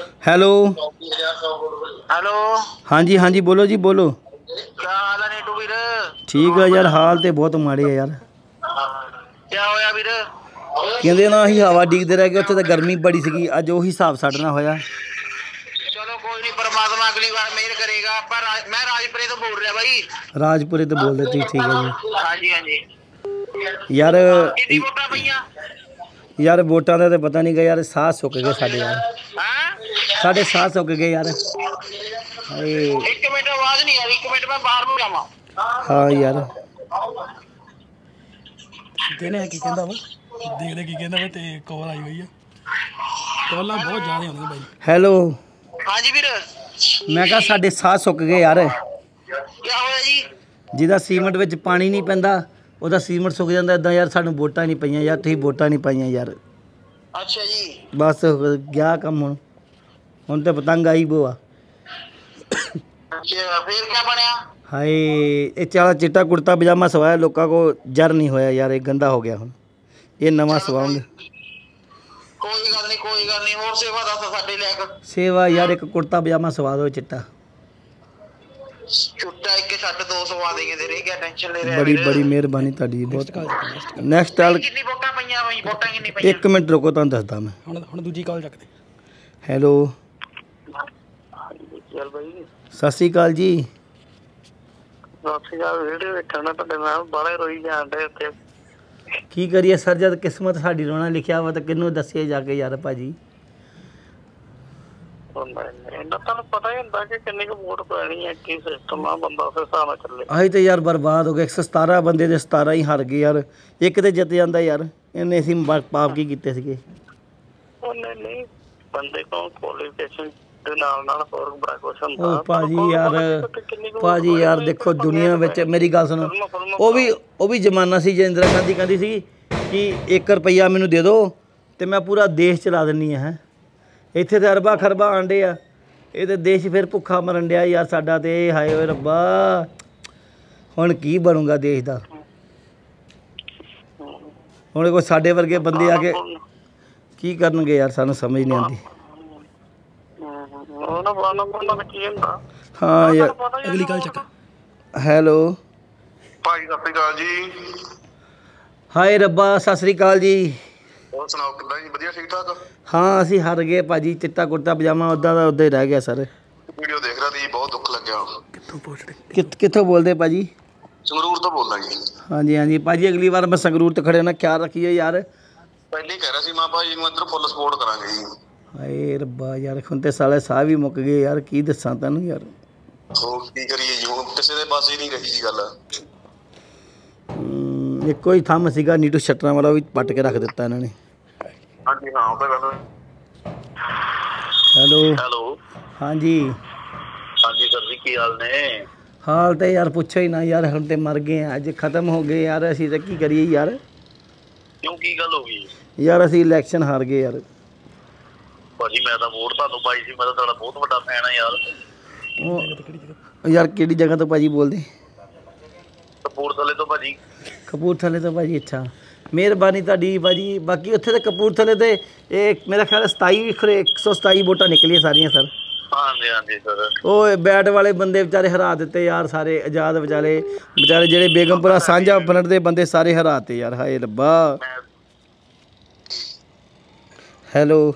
ਹੈਲੋ ਹਾਂਜੀ ਬੋਲੋ ਜੀ ਬੋਲੋ। ਕੀ ਹਾਲ ਹੈ ਨੀਟੂ ਵੀਰ? ਠੀਕ ਆ ਯਾਰ, ਹਾਲ ਤੇ ਬਹੁਤ ਮਾੜੇ ਆ ਯਾਰ। ਕੀ ਹੋਇਆ ਵੀਰ? ਕਹਿੰਦੇ ਨਾ ਅਸੀਂ ਹਵਾ ਡੀਕਦੇ ਰਹਿ ਗਏ, ਉੱਥੇ ਤਾਂ ਗਰਮੀ ਬੜੀ ਸੀਗੀ। ਅੱਜ ਉਹੀ ਹਿਸਾਬ ਸਾਡੇ ਨਾਲ ਹੋਇਆ। ਚਲੋ ਕੋਈ ਨਹੀਂ, ਪਰਮਾਤਮਾ ਅਗਲੀ ਵਾਰ ਮਿਹਰ ਕਰੇਗਾ। ਪਰ ਮੈਂ ਰਾਜਪੁਰੇ ਤੋਂ ਬੋਲ ਰਿਹਾ ਬਾਈ। ਰਾਜਪੁਰੇ ਤੋਂ ਬੋਲਦੇ ਤੁਸੀਂ? ਠੀਕ ਹੈ ਜੀ। ਹਾਂਜੀ ਯਾਰ ਕਿੰਨੀ ਵੋਟਾਂ ਪਈਆਂ? ਯਾਰ ਵੋਟਾਂ ਦਾ ਤਾਂ ਪਤਾ ਨਹੀਂ ਗਾ ਯਾਰ, ਸਾਹ ਸੁੱਕ ਗਏ ਸਾਡੇ ਯਾਰ, ਸਾਡੇ ਸਾਹ ਸੁੱਕ ਗਏ ਯਾਰ। ਹਾਏ ਇੱਕ ਮਿੰਟ ਆਵਾਜ਼ ਨਹੀਂ ਆ ਰਹੀ, ਇੱਕ ਮਿੰਟ ਮੈਂ ਬਾਹਰ ਨੂੰ ਜਾਵਾਂ। ਹਾਂ ਯਾਰ ਦੇਨੇ ਕੀ ਕਹਿੰਦਾ ਵਾ, ਦੇਖਦੇ ਕੀ ਕਹਿੰਦਾ ਵਾ। ਤੇ ਕਾਲ ਆਈ ਹੋਈ ਆ, ਕਾਲਾਂ ਬਹੁਤ ਜ਼ਿਆਦਾ ਆਉਂਦੀਆਂ ਬਾਈ। ਹੈਲੋ ਹਾਂਜੀ ਵੀਰ। ਮੈਂ ਕਿਹਾ ਸਾਡੇ ਸਾਹ ਸੁੱਕ ਗਏ ਯਾਰ। ਕੀ ਹੋਇਆ ਜੀ? ਜਿਹਦਾ ਸੀਮੈਂਟ ਵਿੱਚ ਪਾਣੀ ਨਹੀਂ ਪੈਂਦਾ ਉਹਦਾ ਸੀਮੈਂਟ ਸੁੱਕ ਜਾਂਦਾ ਇੱਦਾਂ ਯਾਰ। ਸਾਨੂੰ ਵੋਟਾਂ ਨਹੀਂ ਪਈਆਂ ਯਾਰ, ਤੁਸੀਂ ਵੋਟਾਂ ਨਹੀਂ ਪਾਈਆਂ ਯਾਰ। ਅੱਛਾ ਜੀ। ਬਸ ਗਿਆ ਕੰਮ ਹੁਣ ਤੇ ਪਤੰਗ ਆਈ ਬੋਆ। ਅੱਛਾ ਫਿਰ ਕੀ ਬਣਿਆ? ਹਾਏ ਇਹ ਚਾਲਾ ਚਿੱਟਾ ਕੁੜਤਾ ਪਜਾਮਾ ਸਵਾਇਆ, ਲੋਕਾਂ ਕੋ ਜਰ ਨਹੀਂ ਹੋਇਆ ਯਾਰ, ਇਹ ਗੰਦਾ ਹੋ ਗਿਆ। ਹੁਣ ਇਹ ਨਵਾਂ ਸਵਾਉਂਗੇ। ਕੋਈ ਗੱਲ ਨਹੀਂ ਹੋਰ ਸੇਵਾ ਦੱਸ ਸਾਡੇ ਲੈ ਕੇ। ਸੇਵਾ ਯਾਰ ਇੱਕ ਕੁੜਤਾ ਪਜਾਮਾ ਸਵਾ ਦਿਓ ਚਿੱਟਾ। ਛੁੱਟਾ ਇੱਕ ਛੱਡ 200 ਸਵਾ ਦੇਗੇ ਤੇਰੇ, ਕੀ ਟੈਨਸ਼ਨ ਲੈ ਰਿਹਾ? ਬੜੀ ਮਿਹਰਬਾਨੀ ਤੁਹਾਡੀ ਬਹੁਤ। Next call. ਕਿੰਨੀ ਵੋਟਾਂ ਪਈਆਂ ਬਾਈ? ਵੋਟਾਂ ਕਿੰਨੀ ਪਈਆਂ? ਇੱਕ ਮਿੰਟ ਰੁਕੋ ਤੁਹਾਨੂੰ ਦੱਸਦਾ ਮੈਂ। ਹੁਣ ਦੂਜੀ ਕਾਲ ਚੱਕਦੇ। ਹੈਲੋ ਚੱਲ ਬਾਈ। ਸਤਿ ਸ਼੍ਰੀ ਅਕਾਲ ਜੀ। ਵੀਡੀਓ ਵੇਖਣਾ ਤੁਹਾਡੇ ਨਾਲ ਬਾਹਲੇ ਰੋਈ ਜਾਂਦੇ ਉੱਤੇ। ਕੀ ਕਰੀਏ ਸਰ, ਜਦ ਕਿਸਮਤ ਸਾਡੀ ਰੋਣਾ ਲਿਖਿਆ ਵਾ ਤਾਂ ਕਿਹਨੂੰ ਦੱਸੀਏ ਜਾ ਕੇ ਯਾਰ ਭਾਜੀ। ਤੁਹਾਨੂੰ ਪਤਾ ਹੀ ਹੁੰਦਾ ਕਿ ਕਿੰਨੀ ਕੁ ਵੋਟ ਪੈਣੀ ਹੈ, ਕੀ ਸਿਸਟਮ ਆ, ਬੰਦਾ ਉਸ ਹਿਸਾਬ ਨਾਲ ਚੱਲੇ। ਅਸੀਂ ਤਾਂ ਯਾਰ ਬਰਬਾਦ ਹੋ ਗਏ, 117 ਬੰਦੇ ਦੇ 17 ਹੀ ਹਾਰ ਗਏ ਯਾਰ, ਇੱਕ ਤੇ ਜਿੱਤ ਜਾਂਦਾ ਯਾਰ। ਇਹਨੇ ਅਸੀਂ ਪਾਪ ਕੀ ਕੀਤੇ ਸੀਗੇ? ਨਹੀਂ ਬੰਦੇ ਕੋਲ ਕੁਆਲੀਫਿਕੇਸ਼ਨ ਦੇ ਨਾਲ ਹੋਰ ਬੜਾ ਕੁਛ ਹੁੰਦਾ। ਉਹ ਭਾਜੀ ਯਾਰ ਦੇਖੋ ਦੁਨੀਆ ਵਿੱਚ, ਮੇਰੀ ਗੱਲ ਸੁਣੋ, ਉਹ ਵੀ ਜ਼ਮਾਨਾ ਸੀ ਜੇ ਇੰਦਰਾ ਗਾਂਧੀ ਕਹਿੰਦੀ ਸੀ ਕਿ 1 ਰੁਪਈਆ ਮੈਨੂੰ ਦੇ ਦਿਓ ਤੇ ਮੈਂ ਪੂਰਾ ਦੇਸ਼ ਚਲਾ ਦਿੰਦੀ ਹਾਂ। ਇੱਥੇ ਤਾਂ ਅਰਬਾਂ ਖਰਬਾਂ ਆਂਡੇ ਆ, ਇਹ ਤੇ ਦੇਸ਼ ਫਿਰ ਭੁੱਖਾ ਮਰਨ ਡਿਆ ਯਾਰ ਸਾਡਾ। ਤੇ ਹਾਏ ਓਏ ਰੱਬਾ, ਹੁਣ ਕੀ ਬਣੂਗਾ ਦੇਸ਼ ਦਾ? ਹੁਣ ਕੋਈ ਸਾਡੇ ਵਰਗੇ ਬੰਦੇ ਆ ਕੇ ਕੀ ਕਰਨਗੇ ਯਾਰ, ਸਾਨੂੰ ਸਮਝ ਨਹੀਂ ਆਉਂਦੀ। ਹਾਂ ਯਾਰ, ਅਗਲੀ ਗੱਲ ਚੱਕ। ਹੈਲੋ ਭਾਈ ਸਤਿ ਸ਼੍ਰੀ ਅਕਾਲ ਜੀ। ਹਾਏ ਰੱਬਾ ਸਤਿ ਸ੍ਰੀ ਅਕਾਲ ਜੀ। ਹੋਰ ਸੁਣਾਓ ਕਿੱਦਾਂ ਜੀ? ਵਧੀਆ ਠੀਕ ਠਾਕ? ਹਾਂ ਅਸੀਂ ਹਾਰ ਗਏ ਭਾਜੀ, ਚਿੱਟਾ ਕੁੜਤਾ ਪਜਾਮਾ ਉੱਦਾਂ ਦਾ ਉੱਦਾਂ ਹੀ ਰਹਿ ਗਿਆ ਸਰ। ਵੀਡੀਓ ਦੇਖ ਰਿਹਾ ਸੀ, ਬਹੁਤ ਦੁੱਖ ਲੱਗਿਆ। ਕਿੱਥੋਂ ਬੋਲਦੇ ਭਾਜੀ? ਸੰਗਰੂਰ ਤੋਂ ਬੋਲਦਾ ਜੀ। ਹਾਂਜੀ ਹਾਂਜੀ ਭਾਜੀ, ਅਗਲੀ ਵਾਰ ਮੈਂ ਸੰਗਰੂਰ ਤੇ ਖੜੇ ਨਾ ਖਿਆਲ ਰੱਖੀਏ ਯਾਰ। ਪਹਿਲੇ ਕਹਿ ਰਿਹਾ ਸੀ ਮੈਂ ਭਾਜੀ ਨੂੰ ਇੱਧਰ ਫੁੱਲ ਸਪੋਰਟ ਕਰਾਂਗੇ ਜੀ। ਹਾਏ ਰੱਬਾ ਯਾਰ, ਹੁਣ ਤੇ ਸਾਲੇ ਸਾਹ ਵੀ ਮੁੱਕ ਗਏ ਯਾਰ, ਕੀ ਦੱਸਾਂ ਤੈਨੂੰ ਯਾਰ। ਹੋਰ ਕੀ ਕਰੀਏ ਜੀ, ਹੁਣ ਕਿਸੇ ਦੇ ਪਾਸੇ ਨਹੀਂ ਰਹੀ ਜੀ ਗੱਲ। ਇੱਕੋ ਹੀ ਥੰਮ ਸੀਗਾ ਨੀਟੂ ਸ਼ਟਰਾਂ ਵਾਲਾ, ਉਹ ਵੀ ਪੱਟ ਕੇ ਰੱਖ ਦਿੱਤਾ ਇਹਨਾਂ ਨੇ। ਹਾਂਜੀ ਹਾਂ ਉਹ ਤਾਂ ਗੱਲ। ਹੈਲੋ ਹਾਂਜੀ ਹਾਂਜੀ ਸਰ ਜੀ, ਕੀ ਹਾਲ ਨੇ? ਹਾਲ ਤਾਂ ਯਾਰ ਪੁੱਛੋ ਹੀ ਨਾ ਯਾਰ, ਹੁਣ ਤੇ ਮਰ ਗਏ ਆ, ਅੱਜ ਖਤਮ ਹੋ ਗਏ ਯਾਰ, ਅਸੀਂ ਤਾਂ ਕੀ ਕਰੀਏ ਯਾਰ। ਕਿਉਂ ਕੀ ਗੱਲ ਹੋ ਗਈ ਯਾਰ? ਅਸੀਂ ਇਲੈਕਸ਼ਨ ਹਾਰ ਗਏ ਯਾਰ। ਭਾਜੀ ਮੈਂ ਤਾਂ ਵੋਟ ਤੁਹਾਨੂੰ ਪਾਈ ਸੀ, ਮੈਂ ਤਾਂ ਤੁਹਾਡਾ ਬਹੁਤ ਵੱਡਾ ਫੈਨ ਆ ਯਾਰ। ਉਹ ਯਾਰ ਕਿਹੜੀ ਜਗ੍ਹਾ ਤੋਂ ਭਾਜੀ ਬੋਲਦੇ? ਕਪੂਰਥਲੇ ਤੋਂ ਭਾਜੀ। ਕਪੂਰਥਲੇ ਤੋਂ ਭਾਜੀ, ਅੱਛਾ ਮਿਹਰਬਾਨੀ ਤੁਹਾਡੀ ਭਾਜੀ। ਬਾਕੀ ਉੱਥੇ ਤਾਂ ਕਪੂਰਥਲੇ ਤੇ ਇਹ ਮੇਰਾ ਖਿਆਲ 127 ਵੋਟਾਂ ਨਿਕਲੀਆਂ ਸਾਰੀਆਂ ਸਰ। ਹਾਂਜੀ ਹਾਂਜੀ ਸਰ। ਉਹ ਬੈਟ ਵਾਲੇ ਬੰਦੇ ਵਿਚਾਰੇ ਹਰਾ ਦਿੱਤੇ ਯਾਰ ਸਾਰੇ, ਆਜ਼ਾਦ ਵਿਚਾਰੇ ਜਿਹੜੇ ਬੇਗਮਪੁਰਾ ਸਾਂਝਾ ਪਿੰਡ ਦੇ ਬੰਦੇ ਸਾਰੇ ਹਰਾਤੇ ਯਾਰ। ਹਾਏ ਰੱਬਾ। ਹੈਲੋ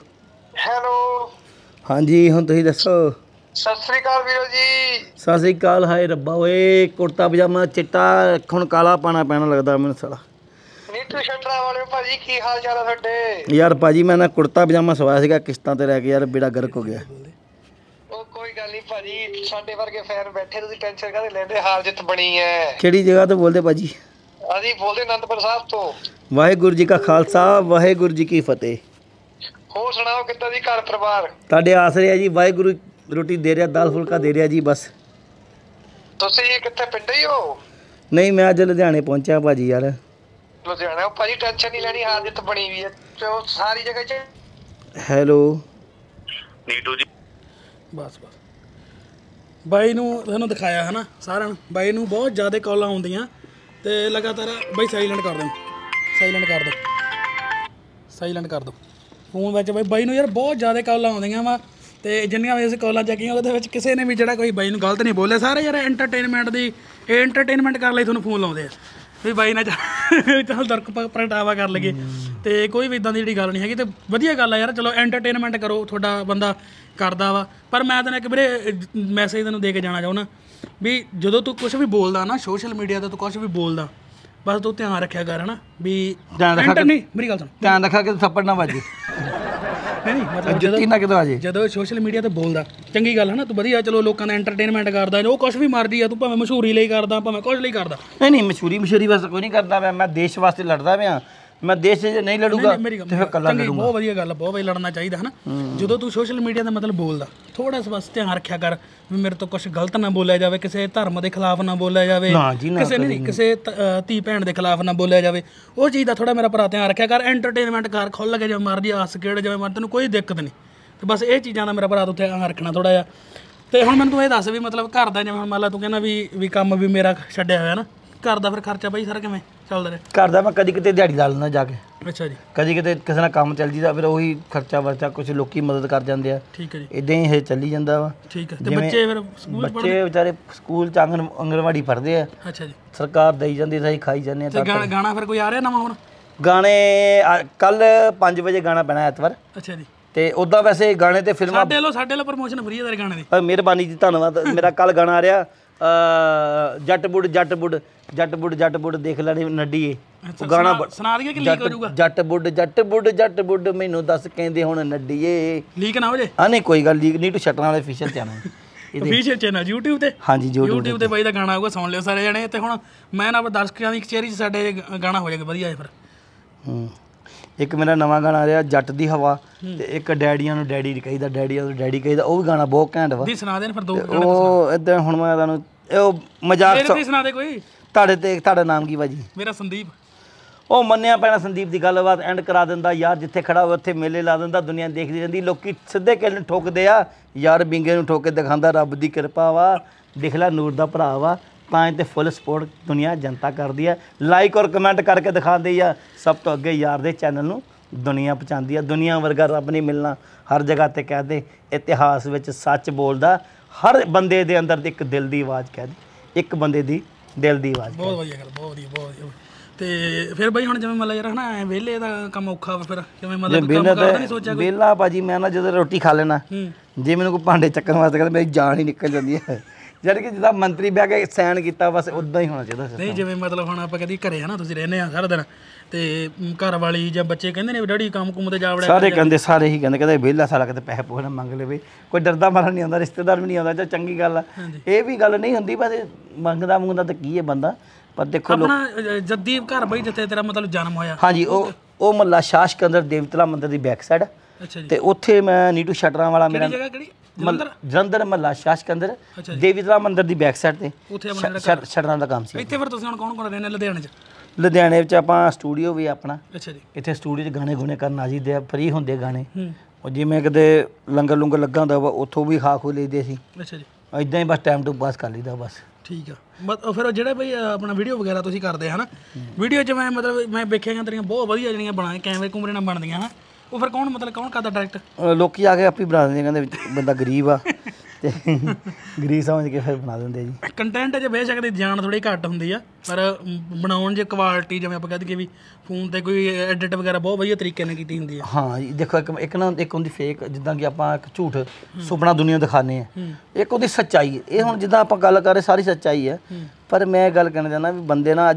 ਹਾਂਜੀ, ਹੁਣ ਤੁਸੀਂ ਦੱਸੋ। ਸਤਿ ਸ੍ਰੀ ਅਕਾਲ ਵੀਰੋ ਜੀ। ਸਤਿ ਸ੍ਰੀ ਅਕਾਲ। ਹਾਏ ਰੱਬਾ ਓਏ, ਕੁੜਤਾ ਪਜਾਮਾ ਚਿੱਟਾ, ਹੁਣ ਕਾਲਾ ਪਾਣਾ ਪੈਣਾ ਲੱਗਦਾ ਮੈਨੂੰ ਸਾਲਾ। ਨੀਟੂ ਸ਼ਟਰਾਂ ਵਾਲੇ ਭਾਜੀ ਕੀ ਹਾਲ ਚਾਲ ਆ ਤੁਹਾਡੇ? ਯਾਰ ਭਾਜੀ ਮੈਂ ਨਾ ਕੁੜਤਾ ਪਜਾਮਾ ਸਵਾਇਆ ਸੀਗਾ ਕਿਸ਼ਤਾਂ ਤੇ ਰਹਿ ਕੇ ਯਾਰ, ਬੇੜਾ ਗਰਕ ਹੋ ਗਿਆ। ਉਹ ਕੋਈ ਗੱਲ ਨਹੀਂ ਭਾਜੀ, ਸਾਡੇ ਵਰਗੇ ਫੈਨ ਬੈਠੇ, ਤੁਸੀਂ ਟੈਨਸ਼ਨ ਕਾਹਦੀ ਲੈਂਦੇ? ਹਾਲ ਜਿੱਤ ਬਣੀ ਹੈ। ਕਿਹੜੀ ਜਗ੍ਹਾ ਤੋਂ ਬੋਲਦੇ ਭਾਜੀ? ਅਸੀਂ ਬੋਲਦੇ ਅਨੰਦਪੁਰ ਸਾਹਿਬ ਤੋਂ। ਵਾਹਿਗੁਰੂ ਜੀ ਕਾ ਖਾਲਸਾ, ਵਾਹਿਗੁਰੂ ਜੀ ਕੀ ਫਤਿਹ। ਹੋਰ ਸੁਣਾਓ ਕਿੱਦਾਂ ਦੀ ਘਰ ਪਰਿਵਾਰ? ਤੁਹਾਡੇ ਆਸਰੇ ਆ ਜੀ, ਵਾਹਿਗੁਰੂ ਰੋਟੀ ਦੇ ਰਿਹਾ, ਦਾਲ ਫੁਲਕਾ ਦੇ ਰਿਹਾ ਜੀ ਬਸ। ਤੁਸੀਂ ਕਿੱਥੇ ਪਿੰਡ ਹੀ ਹੋ? ਨਹੀਂ ਮੈਂ ਅੱਜ ਲੁਧਿਆਣੇ ਪਹੁੰਚਿਆ ਭਾਜੀ ਯਾਰ। ਲੁਧਿਆਣਾ ਭਾਜੀ, ਟੈਨਸ਼ਨ ਨਹੀਂ ਲੈਣੀ, ਹਾਲ ਜਿੱਤ ਬਣੀ ਵੀ ਹੈ ਸਾਰੀ ਜਗ੍ਹਾ 'ਚ। ਹੈਲੋ ਨੀਟੂ ਜੀ ਬਸ ਬਾਈ ਨੂੰ ਤੁਹਾਨੂੰ ਦਿਖਾਇਆ ਹੈ ਨਾ ਸਾਰਿਆਂ ਨੂੰ, ਬਾਈ ਨੂੰ ਬਹੁਤ ਜ਼ਿਆਦਾ ਕਾਲਾਂ ਆਉਂਦੀਆਂ ਤੇ ਲਗਾਤਾਰ। ਬਾਈ ਸਾਈਲੈਂਟ ਕਰ ਦਿਓ, ਸਾਈਲੈਂਟ ਕਰ ਦਿਓ ਫੋਨ ਵਿੱਚ। ਬਾਈ ਨੂੰ ਯਾਰ ਬਹੁਤ ਜ਼ਿਆਦਾ ਕਾਲਾਂ ਆਉਂਦੀਆਂ ਵਾ, ਤੇ ਜਿੰਨੀਆਂ ਵੀ ਅਸੀਂ ਕਾਲਾਂ ਚੱਕੀਆਂ ਉਹਦੇ ਵਿੱਚ ਕਿਸੇ ਨੇ ਵੀ ਜਿਹੜਾ ਕੋਈ ਬਾਈ ਨੂੰ ਗਲਤ ਨਹੀਂ ਬੋਲਿਆ। ਸਾਰੇ ਯਾਰ ਐਂਟਰਟੇਨਮੈਂਟ ਦੀ, ਐਂਟਰਟੇਨਮੈਂਟ ਕਰਨ ਲਈ ਤੁਹਾਨੂੰ ਫੋਨ ਲਾਉਂਦੇ ਆ ਵੀ ਬਾਈ ਨਾਲ ਚੱਲ ਦਰਕ ਪ੍ਰਗਟਾਵਾ ਕਰ ਲਈਏ, ਤੇ ਕੋਈ ਵੀ ਇੱਦਾਂ ਦੀ ਜਿਹੜੀ ਗੱਲ ਨਹੀਂ ਹੈਗੀ। ਤੇ ਵਧੀਆ ਗੱਲ ਆ ਯਾਰ, ਚਲੋ ਐਂਟਰਟੇਨਮੈਂਟ ਕਰੋ, ਤੁਹਾਡਾ ਬੰਦਾ ਕਰਦਾ ਵਾ। ਪਰ ਮੈਂ ਤੈਨੂੰ ਇੱਕ ਵੀਰੇ ਮੈਸੇਜ ਤੈਨੂੰ ਦੇ ਕੇ ਜਾਣਾ ਚਾਹੁੰਦਾ ਵੀ ਜਦੋਂ ਤੂੰ ਕੁਛ ਵੀ ਬੋਲਦਾ ਨਾ ਸੋਸ਼ਲ ਮੀਡੀਆ 'ਤੇ, ਤੂੰ ਕੁਛ ਵੀ ਬੋਲਦਾ ਬਸ ਤੂੰ ਧਿਆਨ ਰੱਖਿਆ ਕਰ, ਹੈ ਨਾ ਵੀ ਨਹੀਂ ਮੇਰੀ ਗੱਲ ਸੁਣ, ਧਿਆਨ ਰੱਖਾ ਕਿ ਥੱਪੜ ਨਾ ਵੱਜੇ। ਨਹੀਂ ਮਤਲਬ ਜੁੱਤੀ ਨਾ ਕਿਦੋਂ ਆ ਜੇ। ਜਦੋਂ ਸੋਸ਼ਲ ਮੀਡੀਆ ਤੇ ਬੋਲਦਾ ਚੰਗੀ ਗੱਲ ਹੈ ਨਾ, ਤੂੰ ਵਧੀਆ ਚਲੋ ਲੋਕਾਂ ਦਾ ਐਂਟਰਟੇਨਮੈਂਟ ਕਰਦਾ, ਉਹ ਕੁਛ ਵੀ ਮਰਦੀ ਆ, ਤੂੰ ਭਾਵੇਂ ਮਸ਼ਹੂਰੀ ਲਈ ਕਰਦਾ, ਭਾਵੇਂ ਕੁਛ ਲਈ ਕਰਦਾ। ਨਹੀਂ ਮਸ਼ਹੂਰੀ ਵਾਸਤੇ ਕੋਈ ਨਹੀਂ ਕਰਦਾ, ਮੈਂ ਦੇਸ਼ ਵਾਸਤੇ ਲੜਦਾ ਪਿਆ। ਮੈਂ ਦੇਸ਼ 'ਚ ਨਹੀਂ ਲੜੂਗਾ ਤੇ ਫਿਰ ਕੱਲਾ ਲੜੂਗਾ। ਬਹੁਤ ਵਧੀਆ ਗੱਲ, ਬਹੁਤ ਵਧੀਆ ਲੜਨਾ ਚਾਹੀਦਾ ਹੈ ਨਾ। ਜਦੋਂ ਤੂੰ ਸੋਸ਼ਲ ਮੀਡੀਆ ਦਾ ਮਤਲਬ ਬੋਲਦਾ, ਥੋੜਾ ਜਿਹਾ ਬਸ ਧਿਆਨ ਰੱਖਿਆ ਕਰ ਵੀ ਮੇਰੇ ਤੋਂ ਕੁਛ ਗਲਤ ਨਾ ਬੋਲਿਆ ਜਾਵੇ, ਕਿਸੇ ਧਰਮ ਦੇ ਖਿਲਾਫ ਨਾ ਬੋਲਿਆ ਜਾਵੇ, ਕਿਸੇ ਧੀ ਭੈਣ ਦੇ ਖਿਲਾਫ ਨਾ ਬੋਲਿਆ ਜਾਵੇ। ਉਹ ਚੀਜ਼ ਦਾ ਥੋੜਾ ਮੇਰਾ ਭਰਾ ਧਿਆਨ ਰੱਖਿਆ ਕਰ। ਐਂਟਰਟੇਨਮੈਂਟ ਕਰ, ਖੁੱਲ੍ਹ ਕੇ ਜਿਵੇਂ ਮਰਜ਼ੀ ਹੱਸ ਖੇਡ ਜਿਵੇਂ ਮਰ, ਤੈਨੂੰ ਕੋਈ ਦਿੱਕਤ ਨਹੀਂ। ਤੇ ਬਸ ਇਹ ਚੀਜ਼ਾਂ ਦਾ ਮੇਰਾ ਭਰਾ ਤੋਂ ਧਿਆਨ ਰੱਖਣਾ ਥੋੜਾ ਜਿਹਾ। ਤੇ ਹੁਣ ਮੈਨੂੰ ਤੂੰ ਇਹ ਦੱਸ ਵੀ ਮਤਲਬ ਘਰ ਦਾ, ਜਿਵੇਂ ਹੁਣ ਮੰਨ ਲਾ ਤੂੰ ਕਹਿੰਦਾ ਵੀ ਕੰਮ ਵੀ ਮੇਰਾ ਛੱਡਿਆ ਹੋਇਆ ਨਾ, ਘਰ ਦਾ ਫਿਰ ਖਰਚਾ ਬਾਈ ਸਾਰਾ ਕਿਵੇਂ ਚੱਲਦਾ ਰਿਹਾ? ਘਰ ਦਾ ਮੈਂ ਕਦੀ ਕਿਤੇ ਦਿਹਾੜੀ ਲਾ ਲੈਂਦਾ ਜਾ ਕੇ। ਅੱਛਾ ਜੀ। ਕਦੀ ਕਿਤੇ ਕਿਸੇ ਨਾਲ ਕੰਮ ਚੱਲ ਜੀਦਾ, ਫਿਰ ਉਹੀ ਖਰਚਾ ਵਰਚਾ ਕੁਝ ਲੋਕੀ ਮਦਦ ਕਰ ਜਾਂਦੇ ਆ। ਠੀਕ ਹੈ ਜੀ। ਇਦਾਂ ਹੀ ਇਹ ਚੱਲੀ ਜਾਂਦਾ ਵਾ। ਠੀਕ ਹੈ। ਤੇ ਬੱਚੇ ਫਿਰ ਸਕੂਲ ਪੜ੍ਹਦੇ? ਬੱਚੇ ਵਿਚਾਰੇ ਸਕੂਲ ਚ ਆਂਗਣਵਾੜੀ ਪੜ੍ਹਦੇ ਆ। ਅੱਛਾ ਜੀ। ਸਰਕਾਰ ਦੇਈ ਜਾਂਦੀ, ਅਸੀਂ ਖਾਈ ਜਾਂਦੇ ਆ। ਤੇ ਗਾਣਾ ਫਿਰ ਕੋਈ ਆ ਰਿਹਾ ਨਵਾਂ ਹੁਣ? ਗਾਣੇ ਕੱਲ 5 ਵਜੇ ਗਾਣਾ ਪੈਣਾ ਐਤਵਾਰ। ਅੱਛਾ ਜੀ। ਤੇ ਉਦਾਂ ਵੈਸੇ ਗਾਣੇ ਤੇ ਫਿਲਮਾਂ ਸਾਡੇ ਵੱਲੋਂ ਪ੍ਰਮੋਸ਼ਨ ਫਰੀ ਹੈ ਤੇਰੇ ਗਾਣੇ ਦੀ। ਮਿਹਰਬਾਨੀ ਜੀ, ਧੰਨਵਾਦ। ਮੇਰਾ ਕੱਲ ਗਾਣਾ ਆ ਰਿਹਾ ਜੱਟ ਬੁੱਢ ਦੇਖ ਲੈਣੀ ਨੱਡੀਏ ਉਹ ਗਾਣਾ ਸੁਣਾ ਦਈਏ ਕਿ ਲੀਕ ਹੋ ਜਾਊਗਾ ਜੱਟ ਬੁੱਢ ਮੈਨੂੰ ਦੱਸ ਕਹਿੰਦੇ ਹੁਣ ਨੱਡੀਏ ਲੀਕ ਨਾ ਹੋ ਜੇ ਨਹੀਂ ਕੋਈ ਗੱਲ ਲੀਕ ਨਹੀਂ, ਤੂੰ ਛੱਟਣ ਵਾਲੇ official channel official channel YouTube ਤੇ ਹਾਂਜੀ YouTube ਤੇ ਬਾਈ ਦਾ ਗਾਣਾ ਆਊਗਾ, ਸੁਣ ਲਿਓ ਸਾਰੇ ਜਣੇ। ਤੇ ਹੁਣ ਮੈਂ ਨਾ ਦਰਸ਼ਕਾਂ ਦੀ ਕਚਹਿਰੀ 'ਚ ਸਾਡੇ ਗਾਣਾ ਹੋ ਜਾਏਗਾ ਵਧੀਆ ਫਿਰ। ਇੱਕ ਮੇਰਾ ਨਵਾਂ ਗਾਣਾ ਆ ਰਿਹਾ ਜੱਟ ਦੀ ਹਵਾ, ਤੇ ਇੱਕ ਡੈਡੀਆਂ ਨੂੰ ਡੈਡੀ ਕਹੀਦਾ, ਉਹ ਵੀ ਗਾਣਾ ਬਹੁਤ ਘੈਂਟ ਵਾ। ਦੀ ਸੁਣਾ ਦੇਣ ਫਿਰ ਦੋ ਉਹ ਇਦਾਂ ਹੁਣ ਮੈਂ ਤੁਹਾਨੂੰ ਉਹ ਮਜ਼ਾਕ ਮੇਰੇ ਤੇ ਸੁਣਾ ਦੇ ਕੋਈ। ਤੁਹਾਡਾ ਨਾਮ ਕੀ ਭਾਜੀ? ਮੇਰਾ ਸੰਦੀਪ। ਉਹ ਮੰਨਿਆ ਪੈਣਾ ਸੰਦੀਪ ਦੀ ਗੱਲਬਾਤ ਐਂਡ ਕਰਾ ਦਿੰਦਾ ਯਾਰ, ਜਿੱਥੇ ਖੜਾ ਹੋਵੇ ਉੱਥੇ ਮੇਲੇ ਲਾ ਦਿੰਦਾ, ਦੁਨੀਆ ਦੇਖਦੀ ਰਹਿੰਦੀ, ਲੋਕੀ ਸਿੱਧੇ ਕਿਲ ਨੂੰ ਠੋਕਦੇ ਆ, ਯਾਰ ਬਿੰਗੇ ਨੂੰ ਠੋਕ ਕੇ ਦਿਖਾਉਂਦਾ ਰੱਬ ਦੀ ਕਿਰਪਾ ਵਾ, ਦਿਖ ਲੈ ਨੂਰ ਦਾ ਭਰਾ ਵਾ, ਤਾਂ ਤੇ ਫੁੱਲ ਸਪੋਰਟ ਦੁਨੀਆ ਜਨਤਾ ਕਰਦੀ ਹੈ, ਲਾਈਕ ਔਰ ਕਮੈਂਟ ਕਰਕੇ ਦਿਖਾਉਂਦੀ ਆ, ਸਭ ਤੋਂ ਅੱਗੇ ਯਾਰ ਦੇ ਚੈਨਲ ਨੂੰ ਦੁਨੀਆ ਪਹੁੰਚਾਉਂਦੀ ਆ, ਦੁਨੀਆ ਵਰਗਾ ਰੱਬ ਨਹੀਂ ਮਿਲਣਾ, ਹਰ ਜਗ੍ਹਾ ਤੇ ਕਹਦੇ ਇਤਿਹਾਸ ਵਿੱਚ ਸੱਚ ਬੋਲਦਾ, ਹਰ ਬੰਦੇ ਦੇ ਅੰਦਰ ਇੱਕ ਦਿਲ ਦੀ ਆਵਾਜ਼ ਕਹਦੇ, ਇੱਕ ਬੰਦੇ ਦੀ ਦਿਲ ਦੀ ਆਵਾਜ਼। ਬਹੁਤ ਵਧੀਆ ਗੱਲ, ਬਹੁਤ ਵਧੀਆ। ਤੇ ਫਿਰ ਬਾਈ ਹੁਣ ਜਿਵੇਂ ਮਤਲਬ ਯਾਰ ਹਨਾ ਵਿਹਲੇ ਦਾ ਕੰਮ ਔਖਾ ਵਾ, ਫਿਰ ਕਿਵੇਂ ਮਤਲਬ ਕੰਮ ਕਰਦਾ ਨਹੀਂ ਸੋਚਿਆ ਕੋਈ? ਵਿਹਲਾ ਭਾਜੀ ਮੈਂ ਨਾ ਜਦੋਂ ਰੋਟੀ ਖਾ ਲੈਣਾ, ਜੇ ਮੈਨੂੰ ਕੋਈ ਭਾਂਡੇ ਚੱਕਣ ਵਾਸਤੇ ਕਹਿੰਦਾ ਮੇਰੀ ਜਾਨ ਹੀ ਨਿਕਲ ਜਾਂਦੀ ਹੈ, ਜਦ ਕਿ ਜਿੱਦਾਂ ਮੰਤਰੀ ਬਹਿ ਕੇ ਸਾਈਨ ਕੀਤਾ ਬਸ ਉਦਾਂ ਹੀ ਹੋਣਾ ਚਾਹੀਦਾ। ਨਹੀਂ ਜਿਵੇਂ ਮਤਲਬ ਹੁਣ ਆਪਾਂ ਕਦੀ ਘਰੇ ਹਨਾ ਤੁਸੀਂ ਰਹਿੰਦੇ ਆ ਸਾਰਾ ਦਿਨ, ਤੇ ਘਰ ਵਾਲੀ ਜਾਂ ਬੱਚੇ ਕਹਿੰਦੇ ਨੇ ਡੈਡੀ ਕੰਮ ਕੁੰਮ ਤੇ ਜਾ ਵੜਿਆ, ਸਾਰੇ ਹੀ ਕਹਿੰਦੇ ਵਿਹਲਾ ਸਾਲਾ ਕਿਤੇ ਪੈਸੇ ਪੂਸੇ ਮੰਗ ਲਵੇ, ਕੋਈ ਡਰਦਾ ਮਾਰਾ ਨਹੀਂ ਆਉਂਦਾ, ਰਿਸ਼ਤੇਦਾਰ ਵੀ ਨਹੀਂ ਆਉਂਦਾ, ਚੱਲ ਚੰਗੀ ਗੱਲ ਆ, ਇਹ ਵੀ ਗੱਲ ਨਹੀਂ ਹੁੰਦੀ, ਬਸ ਮੰਗਦਾ ਤਾਂ ਕੀ ਹੈ ਬੰਦਾ। ਪਰ ਦੇਖੋ ਆਪਣਾ ਜੱਦੀ ਘਰ ਬਈ ਜਿੱਥੇ ਤੇਰਾ ਮਤਲਬ ਜਨਮ ਹੋਇਆ, ਹਾਂਜੀ ਉਹ ਮੱਲਾ ਸ਼ਾਹ ਸਿਕੰਦਰ ਦੇਵਤਲਾ ਮੰਦਿਰ ਦੀ ਬੈਕ ਸਾਈਡ, ਤੇ ਉੱਥੇ ਮੈਂ ਨੀਟੂ ਸ਼ਟਰਾਂ ਵਾਲਾ ਮੇਰਾ ਜਲੰਧਰ ਮੱਲਾ ਸ਼ਾਹ ਸਿਕੰਦਰ ਦੇਵਤਲਾ ਮੰਦਿਰ ਦੀ ਬੈਕ ਸਾਈਡ ਤੇ ਸ਼ਟਰਾਂ ਦਾ ਕੰਮ ਸੀ। ਇੱਥੇ ਫਿਰ ਤੁਸੀਂ ਹੁਣ ਕੌਣ ਰਹਿੰਦੇ ਲੁਧਿਆਣੇ 'ਚ? ਲੁਧਿਆਣੇ ਵਿੱਚ ਆਪਾਂ ਸਟੂਡੀਓ ਵੀ ਆਪਣਾ, ਅੱਛਾ ਜੀ। ਇੱਥੇ ਸਟੂਡੀਓ 'ਚ ਗਾਣੇ ਗੁਣੇ ਕਰਨ ਆ ਜੀਦੇ ਆ, ਫਰੀ ਹੁੰਦੇ ਗਾਣੇ, ਉਹ ਜਿਵੇਂ ਕਿਤੇ ਲੰਗਰ ਲੱਗਾ ਹੁੰਦਾ ਵਾ ਉੱਥੋਂ ਵੀ ਖਾ ਖੂ ਲਈਦੇ ਸੀ। ਅੱਛਾ ਜੀ। ਇਦਾਂ ਹੀ ਬਸ ਟਾਈਮ ਟੂ ਪਾਸ ਕਰ ਲਈਦਾ ਬਸ। ਠੀਕ ਆ। ਬਸ ਫਿਰ ਜਿਹੜੇ ਬਈ ਆਪਣਾ ਵੀਡੀਓ ਵਗੈਰਾ ਤੁਸੀਂ ਕਰਦੇ ਹਨਾ, ਵੀਡੀਓ 'ਚ ਮੈਂ ਮਤਲਬ ਮੈਂ ਵੇਖਿਆ ਤੇਰੀਆਂ ਬਹੁਤ ਵਧੀਆ ਜਿਹੜੀਆਂ ਬਣਾਏ ਕੈਮਰੇ ਕੁਮਰੇ ਨਾਲ ਬਣਦੀਆਂ ਹਾਂ, ਉਹ ਫਿਰ ਕੌਣ ਕਰਦਾ ਡਾਇਰੈਕਟ? ਲੋਕੀ ਆ ਕੇ ਆਪੇ ਬਣਾ ਦਿੰਦੇ, ਕਹਿੰਦੇ ਬੰਦਾ ਗਰੀਬ ਆ ਤੇ ਗਰੀਬ ਸਮਝ ਕੇ ਫਿਰ ਬਣਾ ਦਿੰਦੇ ਜੀ। ਕੰਟੈਂਟ 'ਚ ਬੇਸ਼ੱਕ ਦੀ ਜਾਨ ਥੋੜੀ ਘੱਟ ਹੁੰਦੀ ਆ, ਪਰ ਬਣਾਉਣ 'ਚ ਕੁਆਲਿਟੀ ਜਿਵੇਂ ਆਪਾਂ ਕਹਿ ਦਈਏ ਵੀ ਫੋਨ ਤੇ ਕੋਈ ਐਡਿਟ ਵਗੈਰਾ ਬਹੁਤ ਵਧੀਆ ਤਰੀਕੇ ਨਾਲ ਕੀਤੀ ਹੁੰਦੀ ਆ। ਹਾਂ ਜੀ ਦੇਖੋ ਇੱਕ ਹੁੰਦੀ ਫੇਕ, ਜਿੱਦਾਂ ਕਿ ਆਪਾਂ ਇੱਕ ਝੂਠ ਸੁਪਨਾ ਦੁਨੀਆ ਦਿਖਾਉਂਦੇ ਆ, ਇੱਕ ਉਹਦੀ ਸੱਚਾਈ। ਇਹ ਹੁਣ ਜਿੱਦਾਂ ਆਪਾਂ ਗੱਲ ਕਰ ਰਹੇ ਸਾਰੀ ਸੱਚਾਈ ਹੈ, ਪਰ ਮੈਂ ਗੱਲ ਕਰਨਾ ਚਾਹੁੰਦਾ ਵੀ ਬੰਦੇ ਨਾ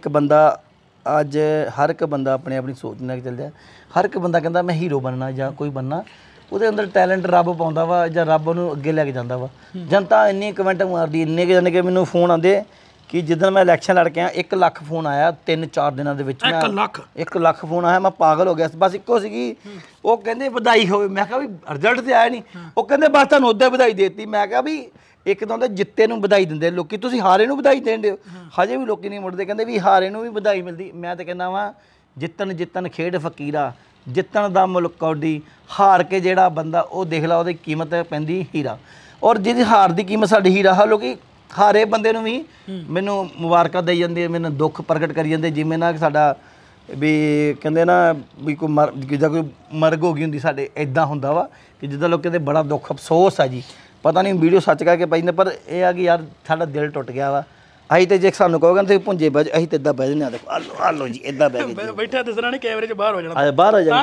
ਅੱਜ ਹਰ ਇੱਕ ਬੰਦਾ ਆਪਣੀ ਸੋਚ ਨਾਲ ਚੱਲਦਾ, ਹਰ ਇੱਕ ਬੰਦਾ ਕਹਿੰਦਾ ਮੈਂ ਹੀਰੋ ਬਣਨਾ ਜਾਂ ਕੋਈ ਬਣਨਾ, ਉਹਦੇ ਅੰਦਰ ਟੈਲੈਂਟ ਰੱਬ ਪਾਉਂਦਾ ਵਾ ਜਾਂ ਰੱਬ ਉਹਨੂੰ ਅੱਗੇ ਲੈ ਕੇ ਜਾਂਦਾ ਵਾ। ਜਨਤਾ ਇੰਨੀ ਕਮੈਂਟ ਮਾਰਦੀ, ਇੰਨੇ ਜਾਣੇ ਕਿ ਮੈਨੂੰ ਫੋਨ ਆਉਂਦੇ ਕਿ ਜਿੱਦਣ ਮੈਂ ਇਲੈਕਸ਼ਨ ਲੜ ਕੇ ਆਇਆ 1 ਲੱਖ ਫੋਨ ਆਇਆ 3-4 ਦਿਨਾਂ ਦੇ ਵਿੱਚ। 1 ਲੱਖ ਫੋਨ ਆਇਆ, ਮੈਂ ਪਾਗਲ ਹੋ ਗਿਆ। ਬਸ ਇੱਕੋ ਸੀਗੀ, ਉਹ ਕਹਿੰਦੇ ਵਧਾਈ ਹੋਵੇ। ਮੈਂ ਕਿਹਾ ਵੀ ਰਿਜ਼ਲਟ ਤੇ ਆਇਆ ਨਹੀਂ, ਉਹ ਕਹਿੰਦੇ ਬਸ ਤੁਹਾਨੂੰ ਉੱਦਾਂ ਵਧਾਈ ਦੇਤੀ। ਮੈਂ ਕਿਹਾ ਵੀ ਇੱਕ ਤਾਂ ਹੁੰਦਾ ਜਿੱਤੇ ਨੂੰ ਵਧਾਈ ਦਿੰਦੇ ਲੋਕੀ, ਤੁਸੀਂ ਹਾਰੇ ਨੂੰ ਵਧਾਈ ਦੇਣ ਦਿਓ। ਹਜੇ ਵੀ ਲੋਕੀ ਨਹੀਂ ਮੁੜਦੇ, ਕਹਿੰਦੇ ਵੀ ਹਾਰੇ ਨੂੰ ਵੀ ਵਧਾਈ ਮਿਲਦੀ। ਮੈਂ ਤਾਂ ਕਹਿੰਦਾ ਵਾਂ ਜਿੱਤਣ ਖੇਡ ਫਕੀਰਾ, ਜਿੱਤਣ ਦਾ ਮੁੱਲ ਕੌਡੀ, ਹਾਰ ਕੇ ਜਿਹੜਾ ਬੰਦਾ ਉਹ ਦੇਖ ਲਾ ਉਹਦੀ ਕੀਮਤ ਪੈਂਦੀ ਹੀਰਾ। ਔਰ ਜਿਹਦੀ ਹਾਰ ਦੀ ਕੀਮਤ ਸਾਡੀ ਹੀਰਾ ਹੈ। ਲੋਕੀ ਹਾਰੇ ਬੰਦੇ ਨੂੰ ਵੀ ਮੈਨੂੰ ਮੁਬਾਰਕਾਂ ਦੇਈ ਜਾਂਦੇ, ਮੈਨੂੰ ਦੁੱਖ ਪ੍ਰਗਟ ਕਰੀ ਜਾਂਦੇ, ਜਿਵੇਂ ਨਾ ਸਾਡਾ ਵੀ ਕਹਿੰਦੇ ਨਾ ਵੀ ਜਿੱਦਾਂ ਕੋਈ ਮਰਗ ਹੋ ਗਈ ਹੁੰਦੀ ਸਾਡੇ, ਇੱਦਾਂ ਹੁੰਦਾ ਵਾ ਕਿ ਜਿੱਦਾਂ ਲੋਕ ਕਹਿੰਦੇ ਬੜਾ ਦੁੱਖ ਅਫਸੋਸ ਆ ਜੀ। ਪਤਾ ਨਹੀਂ ਵੀਡੀਓ ਸੱਚ ਕਹਿ ਕੇ ਪਾਈ, ਪਰ ਇਹ ਆ ਕਿ ਯਾਰ ਸਾਡਾ ਦਿਲ ਟੁੱਟ ਗਿਆ ਵਾ। ਅਸੀਂ ਤੇ ਜੇ ਸਾਨੂੰ ਕਹੋਗੇ ਤੁਸੀਂ ਪੁੰਜੇ ਬਹਿ ਅਸੀਂ ਤੇ ਇੱਦਾਂ ਬਹਿ ਜਾਂਦੇ ਆ। ਦੇਖੋ ਆ ਲਓ ਜੀ, ਇੱਦਾਂ ਬਹਿ ਗਏ ਬੈਠਾ ਦਿਸਣਾ ਨਹੀਂ, ਕੈਮਰੇ 'ਚ ਬਾਹਰ ਹੋ ਜਾਣਾ, ਬਾਹਰ ਹੋ ਜਾਣਾ,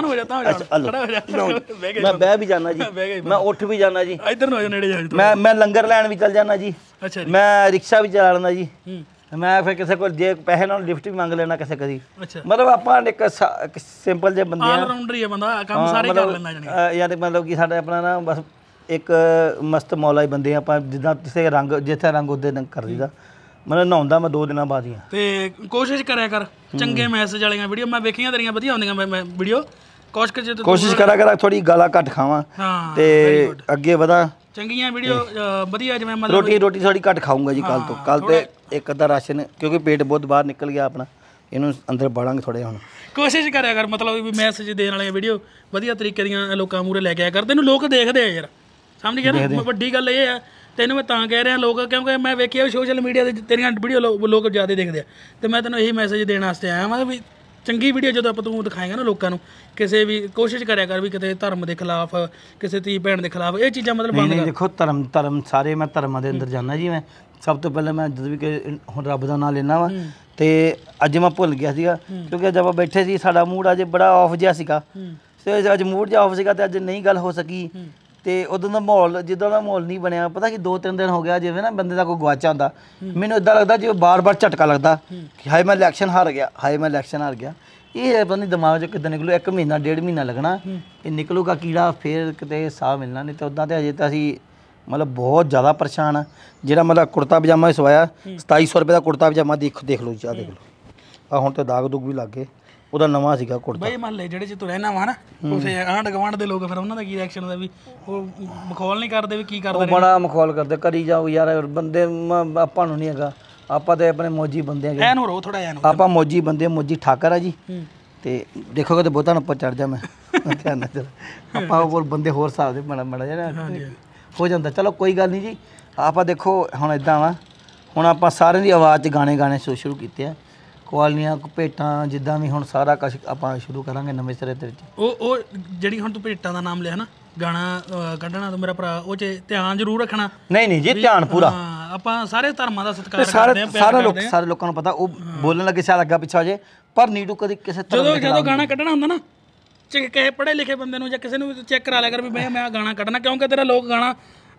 ਮੈਂ ਬਹਿ ਵੀ ਜਾਣਾ ਜੀ, ਮੈਂ ਉੱਠ ਵੀ ਜਾਣਾ ਜੀ, ਇੱਧਰ ਨੂੰ ਹੋ ਜਾ ਨੇੜੇ ਜਾ, ਮੈਂ ਲੰਗਰ ਲੈਣ ਵੀ ਚੱਲ ਜਾਣਾ ਜੀ, ਮੈਂ ਰਿਕਸ਼ਾ ਵੀ ਚਲਾ ਲੈਣਾ ਜੀ, ਮੈਂ ਫਿਰ ਕਿਸੇ ਕੋਲ ਜੇ ਪੈਸੇ ਨਾਲ ਲਿਫਟ ਵੀ ਮੰਗ ਲੈਣਾ ਕਿਸੇ ਕਦੀ। ਮਤਲਬ ਆਪਾਂ ਇੱਕ ਸਿੰਪਲ ਜਿਹੇ ਬੰਦੇ ਆ, ਆਲਰਾਊਂਡਰ ਹੀ ਆ ਬੰਦਾ, ਕੰਮ ਸਾਰੇ ਕਰ ਲੈਂਦਾ ਜਾਨੀ। ਯਾਰ ਮਤਲਬ ਕਿ ਸਾਡਾ ਆਪਣਾ ਨਾ ਬਸ ਇੱਕ ਮਸਤ ਮੌਲਾ ਹੀ ਬੰਦੇ ਆਪਾਂ, ਜਿੱਦਾਂ ਜਿੱਥੇ ਰੰਗ ਉਹਦੇ ਕਰ ਦਈਦਾ। ਮੈਨੂੰ ਨਹਾਉਂਦਾ ਮੈਂ 2 ਦਿਨਾਂ ਬਾਅਦ ਹੀ। ਤੇ ਕੋਸ਼ਿਸ਼ ਕਰਿਆ ਕਰ ਚੰਗੇ ਮੈਸੇਜ ਵਾਲੀਆਂ ਵੀਡੀਓ, ਮੈਂ ਵੇਖੀਆਂ ਤੇਰੀਆਂ ਵਧੀਆ ਹੁੰਦੀਆਂ ਮੈਂ ਵੀਡੀਓ। ਕੋਸ਼ਿਸ਼ ਕਰਿਆ ਕਰ ਥੋੜੀ ਗਾਲਾਂ ਘੱਟ ਖਾਵਾਂ ਤੇ ਅੱਗੇ ਵਧਾਂ, ਚੰਗੀਆਂ ਵੀਡੀਓ ਵਧੀਆ। ਜਿਵੇਂ ਮਤਲਬ ਰੋਟੀ ਥੋੜੀ ਘੱਟ ਖਾਊਂਗਾ ਜੀ ਕੱਲ ਤੇ ਇੱਕ ਅੱਧਾ ਰਾਸ਼ਨ, ਕਿਉਂਕਿ ਪੇਟ ਬਹੁਤ ਬਾਹਰ ਨਿਕਲ ਗਿਆ ਆਪਣਾ, ਇਹਨੂੰ ਅੰਦਰ ਬਾੜਾਂਗੇ ਥੋੜੇ। ਹੁਣ ਕੋਸ਼ਿਸ਼ ਕਰਿਆ ਕਰ ਮਤਲਬ ਵੀ ਮੈਸੇਜ ਦੇਣ ਵਾਲੀਆਂ ਵੀਡੀਓ ਵਧੀਆ ਤਰੀਕੇ ਦੀਆਂ ਲੋਕਾਂ ਮੂਹਰੇ ਲੈ ਕੇ ਆਇਆ ਕਰ। ਤੈਨੂੰ ਲੋਕ ਦੇਖਦੇ ਆ ਯਾਰ, ਸਮਝ ਗਿਆ ਨਾ। ਵੱਡੀ ਗੱਲ ਇਹ ਆ, ਤੈਨੂੰ ਮੈਂ ਤਾਂ ਕਹਿ ਰਿਹਾ ਲੋਕ, ਕਿਉਂਕਿ ਮੈਂ ਵੇਖਿਆ ਸੋਸ਼ਲ ਮੀਡੀਆ 'ਤੇ ਤੇਰੀਆਂ ਵੀਡੀਓ ਲੋਕ ਜ਼ਿਆਦਾ ਦੇਖਦੇ ਆ, ਤੇ ਮੈਂ ਤੈਨੂੰ ਇਹੀ ਮੈਸੇਜ ਦੇਣ ਵਾਸਤੇ ਆਇਆ ਮੈਂ ਵੀ ਚੰਗੀ ਵੀਡੀਓ ਜਦੋਂ ਆਪਾਂ ਤੂੰ ਦਿਖਾਏਗਾ ਨਾ ਲੋਕਾਂ ਨੂੰ, ਕਿਸੇ ਵੀ ਕੋਸ਼ਿਸ਼ ਕਰਿਆ ਕਰ ਵੀ ਕਿਤੇ ਧਰਮ ਦੇ ਖਿਲਾਫ, ਕਿਸੇ ਧੀ ਭੈਣ ਦੇ ਖਿਲਾਫ ਇਹ ਚੀਜ਼ਾਂ ਮਤਲਬ ਬੰਦ ਕਰ। ਦੇਖੋ ਧਰਮ ਸਾਰੇ ਮੈਂ ਧਰਮਾਂ ਦੇ ਅੰਦਰ ਜਾਂਦਾ ਜੀ। ਮੈਂ ਸਭ ਤੋਂ ਪਹਿਲਾਂ ਮੈਂ ਜਦੋਂ ਵੀ ਹੁਣ ਰੱਬ ਦਾ ਨਾਂ ਲੈਣਾ ਵਾ, ਤੇ ਅੱਜ ਮੈਂ ਭੁੱਲ ਗਿਆ ਸੀਗਾ ਕਿਉਂਕਿ ਅੱਜ ਆਪਾਂ ਬੈਠੇ ਸੀ, ਸਾਡਾ ਮੂਡ ਅੱਜ ਬੜਾ ਆਫ ਜਿਹਾ ਸੀਗਾ, ਤੇ ਅੱਜ ਮੂਡ ਜਿਹਾ ਆਫ ਸੀਗਾ ਤੇ ਅੱਜ ਨਹੀਂ ਗੱਲ ਹੋ ਸਕੀ। ਤੇ ਉਦੋਂ ਦਾ ਮਾਹੌਲ ਜਿੱਦਾਂ ਦਾ ਮਾਹੌਲ ਨਹੀਂ ਬਣਿਆ ਪਤਾ ਕਿ 2-3 ਦਿਨ ਹੋ ਗਿਆ ਜਿਵੇਂ ਨਾ ਬੰਦੇ ਦਾ ਕੋਈ ਗਵਾਚਾ ਹੁੰਦਾ ਮੈਨੂੰ ਇਦਾਂ ਲੱਗਦਾ ਜਿਵੇਂ ਬਾਰ-ਬਾਰ ਝਟਕਾ ਲੱਗਦਾ ਕਿ ਹਾਏ ਮੈਂ ਇਲੈਕਸ਼ਨ ਹਾਰ ਗਿਆ ਹਾਏ ਮੈਂ ਇਲੈਕਸ਼ਨ ਹਾਰ ਗਿਆ। ਇਹ ਬੰਦੇ ਦਿਮਾਗ 'ਚ ਕਿੱਦਾਂ ਨਿਕਲੂ 1 ਮਹੀਨਾ 1.5 ਮਹੀਨਾ ਲੱਗਣਾ ਇਹ ਨਿਕਲੂਗਾ ਕੀੜਾ ਫਿਰ ਕਿਤੇ ਸਾਹ ਮਿਲਣਾ ਨਹੀਂ ਤਾਂ ਉੱਦਾਂ ਤੇ ਅਜੇ ਤਾਂ ਅਸੀਂ ਮਤਲਬ ਬਹੁਤ ਜ਼ਿਆਦਾ ਪਰੇਸ਼ਾਨ ਆ। ਜਿਹੜਾ ਮਤਲਬ ਕੁੜਤਾ ਪਜਾਮਾ ਸਵਾਇਆ 2700 ਰੁਪਏ ਦਾ ਕੁੜਤਾ ਪਜਾਮਾ ਦੇਖ ਲਓ ਜੀ ਆਹ ਦੇਖ ਲਓ ਆ ਹੁਣ ਤੇ ਦਾਗ ਦੁਗ ਵੀ ਲੱਗ ਗਏ ਉਹਦਾ ਨਵਾਂ ਸੀਗਾ ਕੁੜਤਾ। ਬਈ ਮਹੱਲੇ ਜਿਹੜੇ ਚ ਤੂੰ ਰਹਿਣਾ ਵਾ ਨਾ ਉਸੇ ਆਂਢ ਗਵਾਂਢ ਦੇ ਲੋਕ ਫਿਰ ਉਹਨਾਂ ਦਾ ਕੀ ਰਿਐਕਸ਼ਨ ਹੁੰਦਾ ਵੀ ਉਹ ਮਖੌਲ ਨਹੀਂ ਕਰਦੇ ਵੀ ਕੀ ਕਰਦੇ ਨੇ? ਬੜਾ ਮਖੌਲ ਕਰਦੇ ਕਰੀ ਜਾਓ ਯਾਰ ਬੰਦੇ ਆਪਾਂ ਨੂੰ ਨਹੀਂ ਹੈਗਾ ਆਪਾਂ ਤੇ ਆਪਣੇ ਮੌਜੀ ਬੰਦੇ ਹੈਗੇ ਐਨ ਹੋ ਰੋ ਥੋੜਾ ਐਨ ਆਪਾਂ ਮੌਜੀ ਬੰਦੇ ਮੌਜੀ ਠਾਕਰ ਆ ਜੀ ਤੇ ਦੇਖੋਗੇ ਤੇ ਬਹੁਤਾਂ ਉੱਪਰ ਚੜ ਜਾ ਮੈਂ ਧਿਆਨ ਨਾਲ ਚਲ ਆਪਾਂ ਹੋਰ ਬੰਦੇ ਹੋਰ ਹਿਸਾਬ ਦੇ ਮੜਾ ਜਿਹੜਾ ਹੋ ਜਾਂਦਾ। ਚਲੋ ਕੋਈ ਗੱਲ ਨਹੀਂ ਜੀ ਆਪਾਂ ਦੇਖੋ ਹੁਣ ਇਦਾਂ ਵਾ ਹੁਣ ਆਪਾਂ ਸਾਰਿਆਂ ਦੀ ਆਵਾਜ਼ 'ਚ ਗਾਣੇ ਸ਼ੁਰੂ ਕੀਤੇ ਆ ਕਵਾਲੀਆਂ ਭੇਟਾਂ ਜਿੱਦਾਂ ਵੀ ਹੁਣ ਸਾਰਾ ਕੁਛ ਆਪਾਂ ਸ਼ੁਰੂ ਕਰਾਂਗੇ ਨਵੇਂ ਸਿਰੇ ਦੇ ਵਿੱਚ। ਉਹ ਜਿਹੜੀ ਹੁਣ ਤੂੰ ਭੇਟਾਂ ਦਾ ਨਾਮ ਲਿਆ ਨਾ ਗਾਣਾ ਕੱਢਣਾ ਤੂੰ ਮੇਰਾ ਭਰਾ ਉਹ 'ਚ ਧਿਆਨ ਜ਼ਰੂਰ ਰੱਖਣਾ। ਨਹੀਂ ਜੀ ਧਿਆਨ ਪੂਰਾ ਆਪਾਂ ਸਾਰੇ ਧਰਮਾਂ ਦਾ ਸਤਿਕਾਰ ਕਰਦੇ ਆ ਸਾਰੇ ਲੋਕਾਂ ਨੂੰ ਪਤਾ ਉਹ ਬੋਲਣ ਲੱਗੇ ਸ਼ਾਇਦ ਅੱਗਾ ਪਿੱਛਾ ਹੋ ਜੇ ਪਰ ਨੀਟੂ ਕਦੀ ਕਿਸੇ ਤਰ੍ਹਾਂ ਜਦੋਂ ਗਾਣਾ ਕੱਢਣਾ ਹੁੰਦਾ ਨਾ ਕਿਸੇ ਪੜ੍ਹੇ ਲਿਖੇ ਬੰਦੇ ਨੂੰ ਜਾਂ ਕਿਸੇ ਨੂੰ ਚੈੱਕ ਕਰਾ ਲਿਆ ਕਰ ਵੀ ਮੈਂ ਗਾਣਾ ਕੱਢਣਾ ਕਿਉਂਕਿ ਤੇਰਾ ਲੋਕ ਗਾਣਾ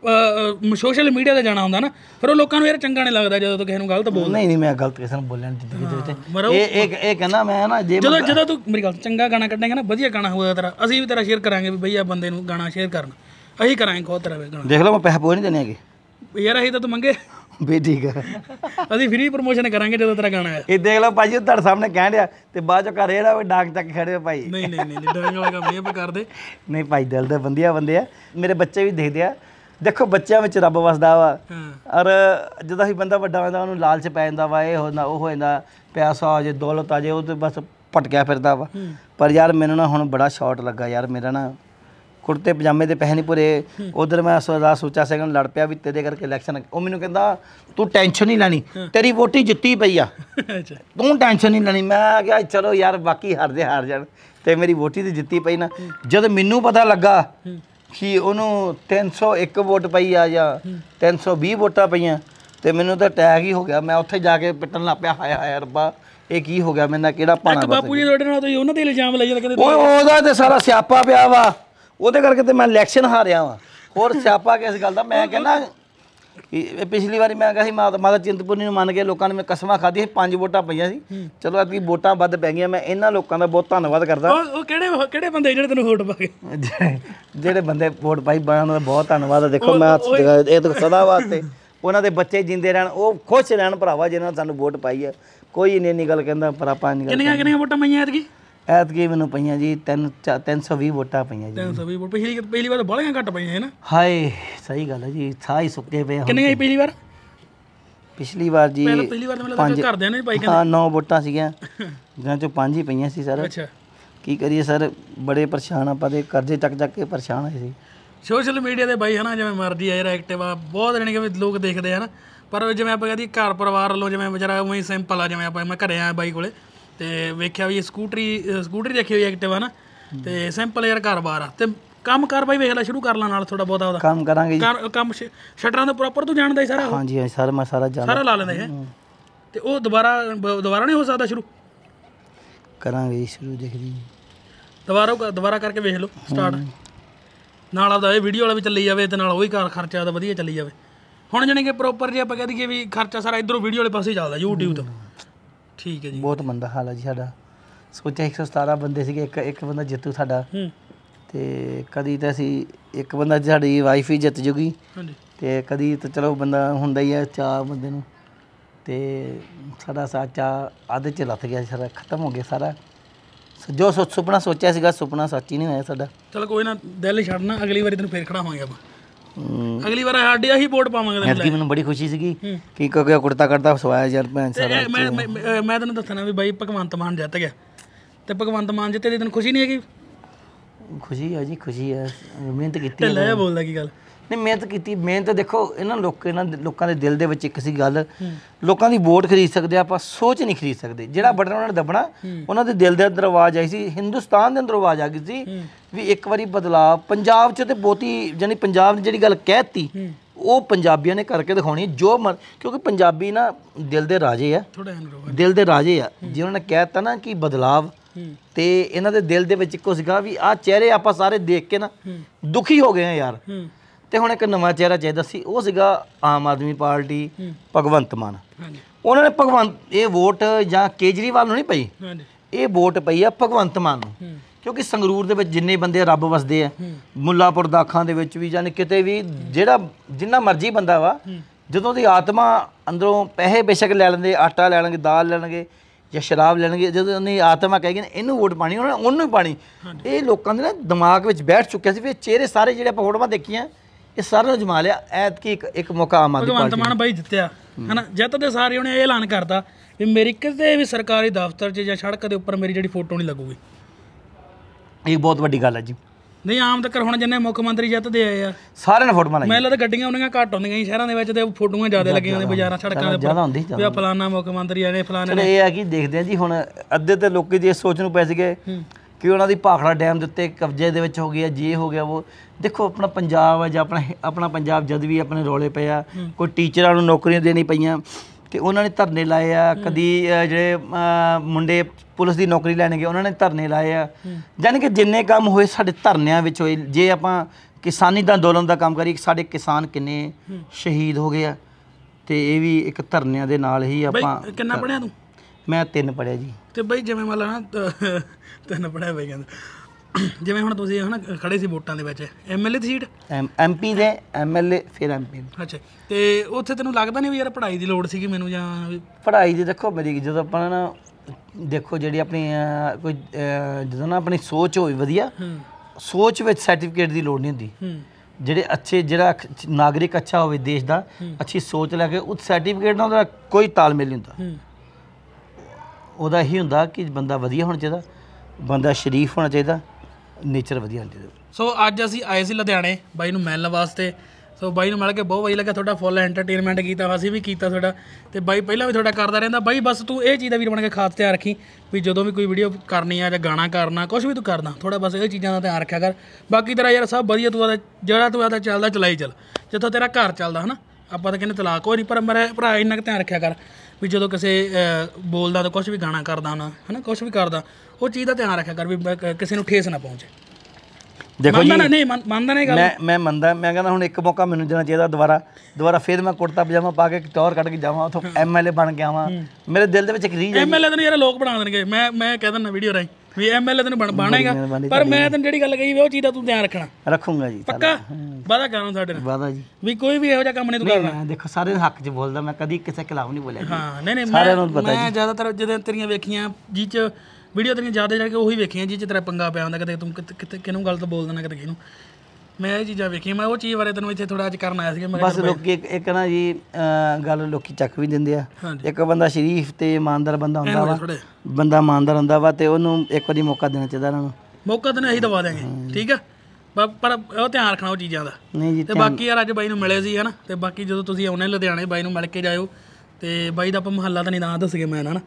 ਸੋਸ਼ਲ ਮੀਡੀਆ ਤੇ ਜਾਣਾ ਹੁੰਦਾ ਨਾ ਫਿਰ ਉਹ ਲੋਕਾਂ ਨੂੰ ਯਾਰ ਚੰਗਾ ਨਹੀਂ ਲੱਗਦਾ ਜਦੋਂ ਤੂੰ ਕਿਸੇ ਨੂੰ ਗਲਤ ਬੋਲਦਾ। ਨਹੀਂ ਮੈਂ ਗਲਤ ਕਿਸੇ ਨੂੰ ਬੋਲਿਆ ਨਹੀਂ ਜ਼ਿੰਦਗੀ ਦੇ ਵਿੱਚ ਇਹ ਕਹਿੰਦਾ ਮੈਂ ਨਾ ਜਦੋਂ ਤੂੰ ਮੇਰੀ ਗੱਲ ਚੰਗਾ ਗਾਣਾ ਕੱਢੇਗਾ ਨਾ ਵਧੀਆ ਗਾਣਾ ਹੋਊਗਾ ਤੇਰਾ ਅਸੀਂ ਵੀ ਤੇਰਾ ਸ਼ੇਅਰ ਕਰਾਂਗੇ ਵੀ ਬਈ ਆ ਬੰਦੇ ਨੂੰ ਗਾਣਾ ਸ਼ੇਅਰ ਕਰਨਾ ਅਸੀਂ ਕਰਾਂਗੇ ਖੁਦ ਤੇਰਾ ਗਾਣਾ ਦੇਖ ਲਓ ਮੈਂ ਪੈਸੇ ਪੂਰੇ ਨਹੀਂ ਦੇਣੇ ਹੈਗੇ ਯਾਰ ਅਸੀਂ ਤਾਂ ਤੂੰ ਮੰਗੇ ਵੀ ਠੀਕ ਹੈ ਅਸੀਂ ਫ੍ਰੀ ਪ੍ਰਮੋਸ਼ਨ ਕਰਾਂਗੇ ਜਦੋਂ ਤੇਰਾ ਗਾਣਾ ਆਇਆ। ਇਹ ਦੇਖ ਲਓ ਭਾਜੀ ਤੁਹਾਡੇ ਸਾਹਮਣੇ ਕਹਿਣ ਡਿਆ ਤੇ ਬਾਅਦ ਚੋਂ ਘਰੇ ਜਿਹੜਾ ਡਾਂਗ ਚੱਕ ਖੜੇ ਭਾਈ ਨਹੀਂ ਡਾਂਗ ਵਾਲਾ ਕੰਮ ਨਹੀਂ ਆਪਾਂ ਕਰਦੇ ਨਹੀਂ ਭਾਈ ਦਿਲ ਦੇ ਬੰਦੇ ਆ ਮੇਰੇ ਬੱਚੇ ਵੀ ਦੇਖਦੇ ਆ। ਦੇਖੋ ਬੱਚਿਆਂ ਵਿੱਚ ਰੱਬ ਵਸਦਾ ਵਾ ਔਰ ਜਦੋਂ ਅਸੀਂ ਬੰਦਾ ਵੱਡਾ ਹੁੰਦਾ ਉਹਨੂੰ ਲਾਲਚ ਪੈ ਜਾਂਦਾ ਵਾ ਇਹ ਹੁੰਦਾ ਉਹ ਹੋ ਜਾਂਦਾ ਪੈਸਾ ਆ ਜੇ ਦੌਲਤ ਆ ਜੇ ਉਹ ਤੇ ਬਸ ਭਟਕਿਆ ਫਿਰਦਾ ਵਾ। ਪਰ ਯਾਰ ਮੈਨੂੰ ਨਾ ਹੁਣ ਬੜਾ ਸ਼ਾਰਟ ਲੱਗਾ ਯਾਰ ਮੇਰਾ ਨਾ ਕੁੜਤੇ ਪਜਾਮੇ ਦੇ ਪੈਸੇ ਨਹੀਂ ਪੂਰੇ ਉਧਰ ਮੈਂ ਸੋਚਿਆ ਸੀਗਾ ਲੜ ਪਿਆ ਵੀ ਤੇਰੇ ਕਰਕੇ ਇਲੈਕਸ਼ਨ ਉਹ ਮੈਨੂੰ ਕਹਿੰਦਾ ਤੂੰ ਟੈਨਸ਼ਨ ਨਹੀਂ ਲੈਣੀ ਤੇਰੀ ਵੋਟੀ ਜਿੱਤੀ ਪਈ ਆ ਤੂੰ ਟੈਨਸ਼ਨ ਨਹੀਂ ਲੈਣੀ। ਮੈਂ ਕਿਹਾ ਚਲੋ ਯਾਰ ਬਾਕੀ ਹਾਰ ਜਾਣ ਤੇ ਮੇਰੀ ਵੋਟੀ ਤੇ ਜਿੱਤੀ ਪਈ ਨਾ ਜਦ ਮੈਨੂੰ ਪਤਾ ਲੱਗਾ ਕਿ ਉਹਨੂੰ 301 ਵੋਟ ਪਈ ਆ ਜਾਂ 320 ਵੋਟਾਂ ਪਈਆਂ ਤੇ ਮੈਨੂੰ ਤਾਂ ਅਟੈਕ ਹੀ ਹੋ ਗਿਆ। ਮੈਂ ਉੱਥੇ ਜਾ ਕੇ ਪਿੱਟਣ ਲੱਗ ਪਿਆ ਹਾਏ ਰੱਬਾ ਇਹ ਕੀ ਹੋ ਗਿਆ ਮੇਰੇ ਨਾਲ ਕਿਹੜਾ ਭਾਣਾ ਬਾਪੂ ਜੀ ਤੁਹਾਡੇ ਨਾਲ ਤੁਸੀਂ ਉਹਨਾਂ ਤੇ ਇਲਜ਼ਾਮ ਲਾਈ ਜਾਂਦੇ ਕਹਿੰਦੇ ਉਹਦਾ ਤੇ ਸਾਰਾ ਸਿਆਪਾ ਪਿਆ ਵਾ ਉਹਦੇ ਕਰਕੇ ਤੇ ਮੈਂ ਇਲੈਕਸ਼ਨ ਹਾਰਿਆ ਵਾਂ ਹੋਰ ਸਿਆਪਾ ਕਿਸ ਗੱਲ ਦਾ। ਮੈਂ ਕਹਿੰਦਾ ਪਿਛਲੀ ਵਾਰੀ ਮੈਂ ਕਿਹਾ ਸੀ ਮਾਤਾ ਚਿੰਤਪੁਰਨੀ ਨੂੰ ਮੰਨ ਕੇ ਲੋਕਾਂ ਨੇ ਮੈਂ ਕਸਮਾਂ ਖਾਧੀ ਸੀ 5 ਵੋਟਾਂ ਪਈਆਂ ਸੀ ਚਲੋ ਐਤਕੀ ਵੋਟਾਂ ਵੱਧ ਪੈ ਗਈਆਂ। ਮੈਂ ਇਹਨਾਂ ਲੋਕਾਂ ਦਾ ਬਹੁਤ ਧੰਨਵਾਦ ਕਰਦਾ। ਉਹ ਕਿਹੜੇ ਬੰਦੇ ਜਿਹੜੇ ਤੈਨੂੰ ਵੋਟ ਪਾ ਗਏ ਜਿਹੜੇ ਬੰਦੇ ਵੋਟ ਪਾਈ ਉਹਨਾਂ ਦਾ ਬਹੁਤ ਧੰਨਵਾਦ। ਦੇਖੋ ਮੈਂ ਇਹ ਤਾਂ ਸਦਾ ਵਾਸਤੇ ਉਹਨਾਂ ਦੇ ਬੱਚੇ ਜਿੰਦੇ ਰਹਿਣ ਉਹ ਖੁਸ਼ ਰਹਿਣ ਭਰਾਵਾ ਜਿਹਨਾਂ ਨੇ ਸਾਨੂੰ ਵੋਟ ਪਾਈ ਹੈ ਕੋਈ ਇੰਨੀ ਗੱਲ ਕਹਿੰਦਾ ਪਰ ਆਪਾਂ ਕਿੰਨੀਆਂ ਵੋਟਾਂ ਪਈਆਂ ਐਤਕੀ ਮੈਨੂੰ ਪਈਆਂ ਜੀ 320 ਵੋਟਾਂ ਪਈਆਂ ਜੀ 320 ਵੋਟ ਪਹਿਲੀ ਵਾਰ ਬਾਹਲੀਆਂ ਘੱਟ ਪਈਆਂ ਹੈ ਨਾ ਹਾਏ ਸਹੀ ਗੱਲ ਹੈ ਜੀ ਸਾਹ ਹੀ ਸੁੱਕੇ ਪਏ ਕਿੰਨੀਆਂ ਪਿਛਲੀ ਵਾਰ ਜੀ ਪਹਿਲੀ ਵਾਰ ਮੈਨੂੰ ਘਰਦਿਆਂ ਨੇ ਪਾਈ ਹਾਂ 9 ਵੋਟਾਂ ਸੀਗੀਆਂ ਜਿਹਨਾਂ ਚੋਂ 5 ਹੀ ਪਈਆਂ ਸੀ ਸਰ। ਅੱਛਾ ਕੀ ਕਰੀਏ ਸਰ ਬੜੇ ਪਰੇਸ਼ਾਨ ਆਪਾਂ ਦੇ ਕਰਜ਼ੇ ਚੱਕ ਕੇ ਪਰੇਸ਼ਾਨ ਹੋਏ ਸੀ। ਸੋਸ਼ਲ ਮੀਡੀਆ ਤੇ ਬਾਈ ਹੈ ਨਾ ਜਿਵੇਂ ਮਰਜ਼ੀ ਆ ਯਾਰ ਐਕਟਿਵ ਆ ਬਹੁਤ ਜਾਣੀ ਕਿ ਲੋਕ ਦੇਖਦੇ ਆ ਨਾ ਪਰ ਜਿਵੇਂ ਆਪਾਂ ਕਹਦੀ ਘਰ ਪਰਿਵਾਰ ਵੱਲੋਂ ਜਿਵੇਂ ਵਿਚਾਰਾ ਉਵੇਂ ਸਿੰਪਲ ਆ ਜਿਵੇਂ ਆਪਾਂ ਮੈਂ ਘਰੇ ਆਇਆ ਬਾਈ ਕੋਲੇ ਤੇ ਵੇਖਿਆ ਵੀ ਸਕੂਟਰੀ ਰੱਖੀ ਹੋਈ ਐਕਟਿਵ ਆ ਨਾ ਤੇ ਸਿੰਪਲ ਯਾਰ ਘਰ-ਬਾਰ ਆ ਤੇ ਕੰਮ ਕਾਰ ਬਾਈ ਵੇਖ ਲੈ ਸ਼ੁਰੂ ਕਰ ਲਾ ਨਾਲ ਥੋੜਾ ਬਹੁਤਾ ਉਹਦਾ ਕੰਮ ਕਰਾਂਗੇ ਜੀ ਕੰਮ ਸ਼ਟਰਾਂ ਦਾ ਪ੍ਰੋਪਰ ਤੂੰ ਜਾਣਦਾ ਹੀ ਸਾਰਾ ਹਾਂਜੀ ਹਾਂਜੀ ਸਰ ਮੈਂ ਸਾਰਾ ਜਾਣਦਾ ਸਾਰਾ ਲਾ ਲੈਂਦਾ ਹੈ ਤੇ ਉਹ ਦੁਬਾਰਾ ਨਹੀਂ ਹੋ ਸਕਦਾ ਸ਼ੁਰੂ ਕਰਾਂਗੇ ਜੀ ਸ਼ੁਰੂ ਦੇਖਦੀ ਦੁਬਾਰਾ ਕਰਕੇ ਵੇਖ ਲਓ ਸਟਾਰਟ ਨਾਲ ਆਪਦਾ ਇਹ ਵੀਡੀਓ ਵਾਲਾ ਵੀ ਚੱਲੀ ਜਾਵੇ ਤੇ ਨਾਲ ਉਹ ਵੀ ਖਰਚਾ ਦਾ ਵਧੀਆ ਚੱਲੀ ਜਾਵੇ। ਹੁਣ ਜਾਣੀ ਕਿ ਪ੍ਰੋਪਰ ਜੇ ਆਪਾਂ ਕਹਿ ਦਈਏ ਵੀ ਖਰਚਾ ਸਾਰਾ ਇੱਧਰੋਂ ਵੀਡੀਓ ਵਾਲੇ ਪਾਸੇ ਚੱਲਦਾ YouTube ਤੋਂ ਠੀਕ ਹੈ ਜੀ। ਬਹੁਤ ਮੰਦਾ ਹਾਲ ਹੈ ਜੀ ਸਾਡਾ ਸੋਚਿਆ 117 ਬੰਦੇ ਸੀਗੇ ਇੱਕ ਬੰਦਾ ਜਿੱਤੂ ਸਾਡਾ ਤੇ ਕਦੀ ਤਾਂ ਅਸੀਂ ਇੱਕ ਬੰਦਾ ਸਾਡੀ ਵਾਈਫ ਹੀ ਜਿੱਤ ਜੂਗੀ ਤੇ ਕਦੀ ਤਾਂ ਚਲੋ ਬੰਦਾ ਹੁੰਦਾ ਹੀ ਹੈ ਚਾਹ ਬੰਦੇ ਨੂੰ ਤੇ ਸਾਡਾ ਸਾਚਾ ਅੱਧ 'ਚ ਲੱਥ ਗਿਆ ਸਾਰਾ ਖਤਮ ਹੋ ਗਿਆ ਸਾਰਾ ਜੋ ਸੁਪਨਾ ਸੋਚਿਆ ਸੀਗਾ ਸੁਪਨਾ ਸੱਚ ਹੀ ਨਹੀਂ ਹੋਇਆ ਸਾਡਾ। ਚਲ ਕੋਈ ਨਾ ਦਿਲ ਛੱਡਣਾ ਅਗਲੀ ਵਾਰੀ ਤੈਨੂੰ ਫੇਰ ਖੜਾਵਾਂਗੇ ਆਪਾਂ ਅਗਲੀ ਵਾਰ ਸਾਡੀ ਆਹੀ ਵੋਟ ਪਾਵਾਂਗੇ। ਮੈਨੂੰ ਬੜੀ ਖੁਸ਼ੀ ਸੀਗੀ ਕਿ ਕਿਉਂਕਿ ਕੁੜਤਾ ਕੱਢਦਾ ਸਵਾਇਆ ਯਾਰ ਭੈਣ ਸਾਰਾ ਮੈਂ ਤੈਨੂੰ ਦੱਸਣਾ ਵੀ ਬਾਈ ਭਗਵੰਤ ਮਾਨ ਜਿੱਤ ਗਿਆ ਤੇ ਭਗਵੰਤ ਮਾਨ ਜਿੱਤੇ ਦੀ ਤੈਨੂੰ ਖੁਸ਼ੀ ਨਹੀਂ ਹੈਗੀ? ਖੁਸ਼ੀ ਹੈ ਜੀ ਖੁਸ਼ੀ ਹੈ ਮਿਹਨਤ ਕੀਤੀ ਲੈ ਬੋਲਦਾ ਕੀ ਗੱਲ ਨਹੀਂ ਮਿਹਨਤ ਕੀਤੀ ਮਿਹਨਤ ਦੇਖੋ ਇਹਨਾਂ ਲੋਕਾਂ ਦੇ ਦਿਲ ਦੇ ਵਿੱਚ ਇੱਕ ਸੀ ਗੱਲ ਲੋਕਾਂ ਦੀ ਵੋਟ ਖਰੀਦ ਸਕਦੇ ਆਪਾਂ ਸੋਚ ਨਹੀਂ ਖਰੀਦ ਸਕਦੇ ਜਿਹੜਾ ਬਟਨ ਉਹਨਾਂ ਨੇ ਦੱਬਣਾ ਉਹਨਾਂ ਦੇ ਦਿਲ ਦੇ ਅੰਦਰ ਆਵਾਜ਼ ਆਈ ਸੀ ਹਿੰਦੁਸਤਾਨ ਦੇ ਅੰਦਰ ਆਵਾਜ਼ ਆ ਗਈ ਸੀ ਵੀ ਇੱਕ ਵਾਰੀ ਬਦਲਾਅ ਪੰਜਾਬ 'ਚ ਤੇ ਬਹੁਤੀ ਜਾਨੀ ਪੰਜਾਬ ਨੇ ਜਿਹੜੀ ਗੱਲ ਕਹਿਤੀ ਉਹ ਪੰਜਾਬੀਆਂ ਨੇ ਕਰਕੇ ਦਿਖਾਉਣੀ ਜੋ ਕਿਉਂਕਿ ਪੰਜਾਬੀ ਨਾ ਦਿਲ ਦੇ ਰਾਜੇ ਆ ਦਿਲ ਦੇ ਰਾਜੇ ਆ ਜੇ ਉਹਨਾਂ ਨੇ ਕਹਿ ਦਿੱਤਾ ਨਾ ਕਿ ਬਦਲਾਵ ਤੇ ਇਹਨਾਂ ਦੇ ਦਿਲ ਦੇ ਵਿੱਚ ਇੱਕੋ ਸੀਗਾ ਵੀ ਆਹ ਚਿਹਰੇ ਆਪਾਂ ਸਾਰੇ ਦੇਖ ਕੇ ਨਾ ਦੁਖੀ ਹੋ ਗਏ ਆ ਯਾਰ, ਤੇ ਹੁਣ ਇੱਕ ਨਵਾਂ ਚਿਹਰਾ ਚਾਹੀਦਾ ਸੀ। ਉਹ ਸੀਗਾ ਆਮ ਆਦਮੀ ਪਾਰਟੀ, ਭਗਵੰਤ ਮਾਨ। ਉਹਨਾਂ ਨੇ ਇਹ ਵੋਟ ਜਾਂ ਕੇਜਰੀਵਾਲ ਨੂੰ ਨਹੀਂ ਪਈ, ਇਹ ਵੋਟ ਪਈ ਆ ਭਗਵੰਤ ਮਾਨ ਨੂੰ, ਕਿਉਂਕਿ ਸੰਗਰੂਰ ਦੇ ਵਿੱਚ ਜਿੰਨੇ ਬੰਦੇ ਰੱਬ ਵਸਦੇ ਆ, ਮੁੱਲਾਪੁਰ ਦਾਖਾਂ ਦੇ ਵਿੱਚ ਵੀ ਜਾਨੀ ਕਿਤੇ ਵੀ ਜਿਹੜਾ ਜਿੰਨਾ ਮਰਜ਼ੀ ਬੰਦਾ ਵਾ, ਜਦੋਂ ਦੀ ਆਤਮਾ ਅੰਦਰੋਂ ਪੈਸੇ ਬੇਸ਼ੱਕ ਲੈ ਲੈਂਦੇ, ਆਟਾ ਲੈ ਲੈਣਗੇ, ਦਾਲ ਲੈਣਗੇ ਜਾਂ ਸ਼ਰਾਬ ਲੈਣਗੇ, ਜਦੋਂ ਉਹਦੀ ਆਤਮਾ ਕਹੇਗੀ ਨਾ ਇਹਨੂੰ ਵੋਟ ਪਾਣੀ, ਉਹਨੂੰ ਹੀ ਪਾਣੀ। ਇਹ ਲੋਕਾਂ ਦੇ ਨਾ ਦਿਮਾਗ ਵਿੱਚ ਬੈਠ ਚੁੱਕਿਆ ਸੀ ਵੀ ਇਹ ਚਿਹਰੇ ਸਾਰੇ ਜਿਹੜੇ ਆਪਾਂ ਫੋਟੋਆਂ ਦੇਖੀਆਂ ਇਹ ਸਾਰਿਆਂ ਨੂੰ ਜਮਾ ਲਿਆ। ਐਤਕੀ ਇੱਕ ਮੌਕਾ ਆਮ ਆਦਮੀ ਭਗਵੰਤ ਮਾਨ ਬਾਈ ਜਿੱਤਿਆ ਹਨਾ, ਜਿੱਤ ਦੇ ਸਾਰੇ ਉਹਨੇ ਇਹ ਐਲਾਨ ਕਰਤਾ ਵੀ ਮੇਰੀ ਕਿਸੇ ਵੀ ਸਰਕਾਰੀ ਦਫ਼ਤਰ 'ਚ ਜਾਂ ਸੜਕ ਦੇ ਉੱਪਰ ਮੇਰੀ ਜਿਹੜੀ ਫੋਟੋ ਨਹੀਂ ਲੱਗੂਗੀ। ਇਹ ਬਹੁਤ ਵੱਡੀ ਗੱਲ ਹੈ ਜੀ। ਨਹੀਂ ਆਮ ਤੱਕ ਹੁਣ ਜਿੰਨੇ ਮੁੱਖ ਮੰਤਰੀ ਜਿੱਤਦੇ ਆਏ ਆ ਸਾਰਿਆਂ ਨੇ ਫੋਟੋਆਂ ਲਾਈਆਂ। ਮੈਨੂੰ ਲੱਗਦਾ ਗੱਡੀਆਂ ਉਹਨੀਆਂ ਘੱਟ ਹੁੰਦੀਆਂ ਜੀ ਸ਼ਹਿਰਾਂ ਦੇ ਵਿੱਚ, ਤੇ ਫੋਟੋਆਂ ਜ਼ਿਆਦਾ ਲੱਗੀਆਂ ਹੁੰਦੀਆਂ ਬਾਜ਼ਾਰਾਂ ਸੜਕਾਂ ਦੇ ਉੱਪਰ ਵੀ ਆ ਫਲਾਨਾ ਮੁੱਖ ਮੰਤਰੀ ਆਏ ਨੇ, ਫਲਾਣੇ ਨੇ। ਇਹ ਹੈ ਕਿ ਦੇਖਦੇ ਆ ਜੀ ਹੁਣ ਅੱਧੇ ਤੇ ਲੋਕੀ ਜੇ ਸੋਚ ਨੂੰ ਪੈ ਸੀਗੇ ਕਿ ਉਹਨਾਂ ਦੀ ਭਾਖੜਾ ਡੈਮ ਦੇ ਉੱਤੇ ਕਬਜ਼ੇ ਦੇ ਵਿੱਚ ਹੋ ਗਿਆ, ਜੇ ਹੋ ਗਿਆ ਉਹ। ਦੇਖੋ ਆਪਣਾ ਪੰਜਾਬ ਹੈ ਜਾਂ ਆਪਣਾ ਪੰਜਾਬ ਜਦ ਵੀ ਆਪਣੇ ਰੌਲੇ ਪਏ ਆ, ਕੋਈ ਟੀਚਰਾਂ ਨੂੰ ਨੌਕਰੀਆਂ ਦੇਣੀ ਪਈਆਂ ਤੇ ਉਹਨਾਂ ਨੇ ਧਰਨੇ ਲਾਏ ਆ, ਕਦੀ ਜਿਹੜੇ ਮੁੰਡੇ ਪੁਲਿਸ ਦੀ ਨੌਕਰੀ ਲੈਣਗੇ ਉਹਨਾਂ ਨੇ ਧਰਨੇ ਲਾਏ ਆ। ਯਾਨੀ ਕਿ ਜਿੰਨੇ ਕੰਮ ਹੋਏ ਸਾਡੇ ਧਰਨਿਆਂ ਵਿੱਚ ਹੋਏ। ਜੇ ਆਪਾਂ ਕਿਸਾਨੀ ਦਾ ਅੰਦੋਲਨ ਦਾ ਕੰਮ ਕਰੀਏ, ਸਾਡੇ ਕਿਸਾਨ ਕਿੰਨੇ ਸ਼ਹੀਦ ਹੋ ਗਏ ਆ, ਤੇ ਇਹ ਵੀ ਇੱਕ ਧਰਨਿਆਂ ਦੇ ਨਾਲ ਹੀ ਆਪਾਂ। ਕਿੰਨਾ ਪੜ੍ਹਿਆ ਤੂੰ? ਮੈਂ 3 ਪੜ੍ਹਿਆ ਜੀ। ਤੇ ਬਈ ਜਿਵੇਂ ਮੰਨ ਲਾ ਨਾ 3 ਪੜ੍ਹਿਆ ਬਈ ਕਹਿੰਦਾ, ਜਿਵੇਂ ਹੁਣ ਤੁਸੀਂ ਹਨਾ ਖੜੇ ਸੀ ਵੋਟਾਂ ਦੇ ਵਿੱਚ, ਐਮਐਲਏ ਦੀ ਸੀਟ, ਐਮਪੀ ਦੇ, ਐਮਐਲਏ ਫਿਰ ਐਮਪੀ। ਅੱਛਾ, ਤੇ ਉੱਥੇ ਤੈਨੂੰ ਲੱਗਦਾ ਨਹੀਂ ਵੀ ਯਾਰ ਪੜ੍ਹਾਈ ਦੀ ਲੋੜ ਸੀਗੀ ਮੈਨੂੰ, ਜਾਂ ਪੜ੍ਹਾਈ ਦੀ ਦੇਖੋ ਮੇਰੀ ਜਦੋਂ ਆਪਾਂ ਨਾ ਦੇਖੋ ਜਿਹੜੀ ਆਪਣੀ ਕੋਈ ਜਦੋਂ ਨਾ ਆਪਣੀ ਸੋਚ ਹੋਵੇ ਵਧੀਆ, ਸੋਚ ਵਿੱਚ ਸਰਟੀਫਿਕੇਟ ਦੀ ਲੋੜ ਨਹੀਂ ਹੁੰਦੀ। ਜਿਹੜੇ ਅੱਛੇ ਜਿਹੜਾ ਨਾਗਰਿਕ ਅੱਛਾ ਹੋਵੇ ਦੇਸ਼ ਦਾ, ਅੱਛੀ ਸੋਚ ਲੈ ਕੇ ਉਸ ਸਰਟੀਫਿਕੇਟ ਨਾਲ ਉਹਦਾ ਕੋਈ ਤਾਲਮੇਲ ਨਹੀਂ ਹੁੰਦਾ। ਉਹਦਾ ਇਹੀ ਹੁੰਦਾ ਕਿ ਬੰਦਾ ਵਧੀਆ ਹੋਣਾ ਚਾਹੀਦਾ, ਬੰਦਾ ਸ਼ਰੀਫ ਹੋਣਾ ਚਾਹੀਦਾ, ਨੇਚਰ ਵਧੀਆ ਹੋਣਾ ਚਾਹੀਦਾ। ਸੋ ਅੱਜ ਅਸੀਂ ਆਏ ਸੀ ਲੁਧਿਆਣੇ ਬਾਈ ਨੂੰ ਮਿਲਣ ਵਾਸਤੇ। ਸੋ ਬਾਈ ਨੂੰ ਮਿਲ ਕੇ ਬਹੁਤ ਵਧੀਆ ਲੱਗਾ, ਤੁਹਾਡਾ ਫੁੱਲ ਐਂਟਰਟੇਨਮੈਂਟ ਕੀਤਾ, ਅਸੀਂ ਵੀ ਕੀਤਾ ਤੁਹਾਡਾ, ਤੇ ਬਾਈ ਪਹਿਲਾਂ ਵੀ ਤੁਹਾਡਾ ਕਰਦਾ ਰਹਿੰਦਾ। ਬਾਈ ਬਸ ਤੂੰ ਇਹ ਚੀਜ਼ ਦਾ ਵੀਰ ਬਣ ਕੇ ਖਾਸ ਧਿਆਨ ਰੱਖੀ ਵੀ ਜਦੋਂ ਵੀ ਕੋਈ ਵੀਡੀਓ ਕਰਨੀ ਆ ਜਾਂ ਗਾਣਾ ਕਰਨਾ, ਕੁਛ ਵੀ ਤੂੰ ਕਰਦਾ, ਥੋੜਾ ਬਸ ਇਹ ਚੀਜ਼ਾਂ ਦਾ ਧਿਆਨ ਰੱਖਿਆ ਕਰ। ਬਾਕੀ ਤੇਰਾ ਯਾਰ ਸਭ ਵਧੀਆ, ਤੂੰ ਜਿਹੜਾ ਤੂੰ ਆਦਾ ਚੱਲਦਾ ਚਲਾਈ ਚੱਲ, ਜਿੱਥੋਂ ਤੇਰਾ ਘਰ ਚੱਲਦਾ ਹੈ ਨਾ। ਆਪਾਂ ਤਾਂ ਕਹਿੰਦੇ ਤਲਾਕ ਕੋਈ ਨਹੀਂ, ਪਰ ਮੇਰੇ ਭਰਾ ਇੰਨਾ ਕੁ ਧਿਆਨ ਰੱਖਿਆ ਕਰ ਵੀ ਜਦੋਂ ਕਿਸੇ ਬੋਲਦਾ ਤਾਂ ਕੁਛ ਵੀ ਗਾਣਾ ਕਰਦਾ ਹੋਣਾ ਹੈ ਨਾ, ਕੁਛ ਵੀ ਕਰਦਾ, ਉਹ ਚੀਜ਼ ਦਾ ਧਿਆਨ ਰੱਖਿਆ ਕਰ ਵੀ ਕਿਸੇ ਨੂੰ ਠੇਸ ਨਾ ਪਹੁੰਚੇ। ਦੇਖੋ ਜੀ ਨਹੀਂ ਮੰਨਦਾ ਨਹੀਂ ਗੱਲ, ਮੈਂ ਮੰਨਦਾ। ਮੈਂ ਕਹਿੰਦਾ ਹੁਣ ਇੱਕ ਮੌਕਾ ਮੈਨੂੰ ਦੇਣਾ ਚਾਹੀਦਾ ਦੁਬਾਰਾ ਫਿਰ ਮੈਂ ਕੁੜਤਾ ਪਜਾਮਾ ਪਾ ਕੇ ਟੌਰ ਕੱਢ ਕੇ ਜਾਵਾਂ, ਉੱਥੋਂ ਐਮਐਲਏ ਬਣ ਕੇ ਆਵਾਂ। ਮੇਰੇ ਦਿਲ ਦੇ ਵਿੱਚ ਇੱਕ ਰੀਝ ਹੈ। ਐਮਐਲਏ ਤੈਨੂੰ ਯਾਰ ਲੋਕ ਬਣਾ ਦੇਣਗੇ, ਮੈਂ ਕਹਿ ਦਿੰਦਾ ਵੀਡੀਓ ਰਾਹੀਂ ਵੀ ਐਮਐਲਏ ਤੈਨੂੰ ਬਣੇਗਾ, ਪਰ ਮੈਂ ਤੈਨੂੰ ਜਿਹੜੀ ਗੱਲ ਕਹੀ ਵੀ ਉਹ ਚੀਜ਼ ਦਾ ਤੂੰ ਧਿਆਨ ਰੱਖਣਾ। ਰੱਖੂੰਗਾ ਜੀ, ਪੱਕਾ ਵਾਦਾ ਕਰਾਂ ਸਾਡੇ ਨਾਲ, ਵਾਦਾ ਜੀ, ਵੀ ਕੋਈ ਵੀ ਇਹੋ ਜਿਹਾ ਕੰਮ ਨਹੀਂ ਤੂੰ ਕਰਨਾ। ਮੈਂ ਦੇਖੋ ਸਾਰੇ ਹੱਕ 'ਚ ਬੋਲਦਾ, ਮੈਂ ਕਦੀ ਕਿਸੇ ਖਿਲਾਫ ਨਹੀਂ ਬੋਲਿਆ। ਹਾਂ ਨਹੀਂ ਮੈਂ ਜ਼ਿਆਦਾਤਰ ਜਦੋਂ ਤੇਰੀਆਂ ਵੇਖੀਆਂ ਜੀ 'ਚ ਵੀਡੀਓ ਤੇਰੀਆਂ ਜ਼ਿਆਦਾ ਜਾ ਕੇ ਉਹੀ ਵੇਖੀਆਂ ਜੀ 'ਚ ਤੇਰਾ ਪੰਗਾ ਪਿਆ ਹੁੰਦਾ, ਕਦੇ ਤੂੰ ਕਿਤੇ ਕਿਹਨੂੰ ਗਲਤ ਬੋਲ ਦੇਣਾ, ਕਦੇ ਕਿਹਨੂੰ। ਮੈਂ ਇਹ ਚੀਜ਼ਾਂ ਵੇਖੀਆਂ, ਮੈਂ ਉਹ ਚੀਜ਼ ਬਾਰੇ ਤੈਨੂੰ ਇੱਥੇ ਥੋੜਾ ਅੱਜ ਕਰਨ ਆਇਆ ਸੀਗਾ। ਬਸ ਲੋਕੀ ਇੱਕ ਨਾ ਜੀ ਗੱਲ ਲੋਕੀ ਚੱਕ ਵੀ ਦਿੰਦੇ ਆ। ਇੱਕ ਬੰਦਾ ਸ਼ਰੀਫ ਤੇ ਇਮਾਨਦਾਰ ਬੰਦਾ ਹੁੰਦਾ ਵਾ, ਬੰਦਾ ਇਮਾਨਦਾਰ ਹੁੰਦਾ ਵਾ, ਤੇ ਉਹਨੂੰ ਇੱਕ ਵਾਰੀ ਮੌਕਾ ਦੇਣਾ ਚਾਹੀਦਾ। ਇਹਨਾਂ ਨੂੰ ਮੌਕਾ ਤੈਨੂੰ ਅਸੀਂ ਦਵਾ ਦਿਆਂਗੇ, ਠੀਕ ਆ, ਪਰ ਉਹ ਧਿਆਨ ਰੱਖਣਾ ਉਹ ਚੀਜ਼ਾਂ ਦਾ। ਨਹੀਂ ਜੀ, ਤੇ ਬਾਕੀ ਯਾਰ ਅੱਜ ਬਾਈ ਨੂੰ ਮਿਲੇ ਸੀ ਹਨਾ, ਤੇ ਬਾਕੀ ਜਦੋਂ ਤੁਸੀਂ ਆਉਣੇ ਲੁਧਿਆਣੇ ਬਾਈ ਨੂੰ ਮਿਲ ਕੇ ਜਾਇਓ, ਤੇ ਬਾਈ ਦਾ ਆਪਾਂ ਮੁਹੱਲਾ ਤਾਂ ਨਹੀਂ ਨਾਂ ਦੱਸ ਗਏ ਮੈਂ ਨਾ।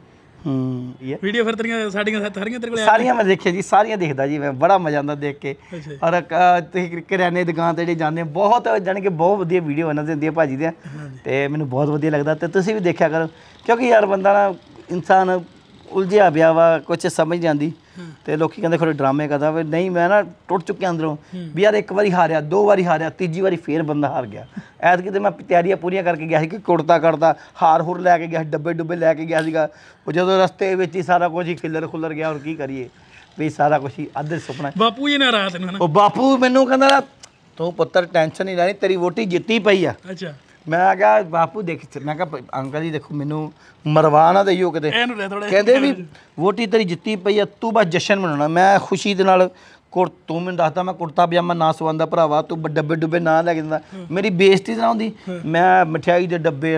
ਵੀਡੀਓ ਫਿਰ ਤੇਰੀਆਂ ਸਾਰੀਆਂ ਤੇਰੇ ਕੋਲ ਸਾਰੀਆਂ ਮੈਂ ਦੇਖਿਆ ਜੀ, ਸਾਰੀਆਂ ਦੇਖਦਾ ਜੀ ਮੈਂ, ਬੜਾ ਮਜ਼ਾ ਆਉਂਦਾ ਦੇਖ ਕੇ। ਔਰ ਤੁਸੀਂ ਕਰਿਆਨੇ ਦੀ ਦੁਕਾਨ ਤੇ ਜਿਹੜੇ ਜਾਂਦੇ ਬਹੁਤ, ਜਾਣੀ ਕਿ ਬਹੁਤ ਵਧੀਆ ਵੀਡੀਓ ਇਹਨਾਂ ਦੀ ਹੁੰਦੀ ਹੈ ਭਾਜੀ ਦੀਆਂ, ਤੇ ਮੈਨੂੰ ਬਹੁਤ ਵਧੀਆ ਲੱਗਦਾ। ਤੇ ਤੁਸੀਂ ਵੀ ਦੇਖਿਆ ਕਰੋ, ਕਿਉਂਕਿ ਯਾਰ ਬੰਦਾ ਨਾ ਇਨਸਾਨ ਉਲਝਿਆ ਪਿਆ ਵਾ, ਕੁਛ ਸਮਝ ਨਹੀਂ ਆਉਂਦੀ, ਤੇ ਲੋਕੀ ਕਹਿੰਦੇ ਖਰੇ ਡਰਾਮੇ ਕਰਦਾ ਵਾ। ਨਹੀਂ, ਮੈਂ ਨਾ ਟੁੱਟ ਚੁੱਕਿਆ ਅੰਦਰੋਂ ਵੀ ਯਾਰ ਇੱਕ ਵਾਰੀ ਹਾਰਿਆ, 2 ਵਾਰੀ ਹਾਰਿਆ, ਤੀਜੀ ਵਾਰੀ ਫੇਰ ਬੰਦਾ ਹਾਰ ਗਿਆ। ਐਤਕੀ ਤੇ ਮੈਂ ਤਿਆਰੀਆਂ ਪੂਰੀਆਂ ਕਰਕੇ ਗਿਆ ਸੀ ਕਿ ਕੁੜਤਾ ਕੱਢਦਾ, ਹਾਰ ਹੁਰ ਲੈ ਕੇ ਗਿਆ ਸੀ, ਡੱਬੇ ਲੈ ਕੇ ਗਿਆ ਸੀਗਾ। ਉਹ ਜਦੋਂ ਰਸਤੇ ਵਿੱਚ ਹੀ ਸਾਰਾ ਕੁਝ ਹੀ ਖੁੱਲਰ ਗਿਆ। ਔਰ ਕੀ ਕਰੀਏ ਵੀ ਸਾਰਾ ਕੁਝ ਹੀ ਅੱਧੇ ਸੁਪਨਾ। ਬਾਪੂ ਜੀ ਨੇ ਰਾਤ ਨੂੰ ਉਹ ਬਾਪੂ ਮੈਨੂੰ ਕਹਿੰਦਾ ਤੂੰ ਪੁੱਤਰ ਟੈਨਸ਼ਨ ਨਹੀਂ ਲੈਣੀ, ਤੇਰੀ ਵੋਟੀ ਜਿੱਤੀ ਪਈ ਆ। ਅੱਛਾ, ਮੈਂ ਕਿਹਾ ਬਾਪੂ ਦੇਖ, ਮੈਂ ਕਿਹਾ ਅੰਕਲ ਜੀ ਦੇਖੋ ਮੈਨੂੰ ਮਰਵਾ ਨਾ ਦਈਓ ਕਿਤੇ। ਕਹਿੰਦੇ ਵੀ ਵੋਟੀ ਤੇਰੀ ਜਿੱਤੀ ਪਈ ਆ, ਤੂੰ ਬਸ ਜਸ਼ਨ ਮਨਾਉਣਾ। ਮੈਂ ਖੁਸ਼ੀ ਦੇ ਨਾਲ ਤੂੰ ਮੈਨੂੰ ਦੱਸਦਾ ਮੈਂ ਕੁੜਤਾ ਪਜਾਮਾ ਨਾ ਸਵਾਉਂਦਾ ਭਰਾਵਾ, ਤੂੰ ਡੱਬੇ ਨਾ ਲੈ ਕੇ ਦਿੰਦਾ, ਮੇਰੀ ਬੇਇੱਜ਼ਤੀ ਨਾ ਹੁੰਦੀ। ਮੈਂ ਮਠਿਆਈ ਦੇ ਡੱਬੇ,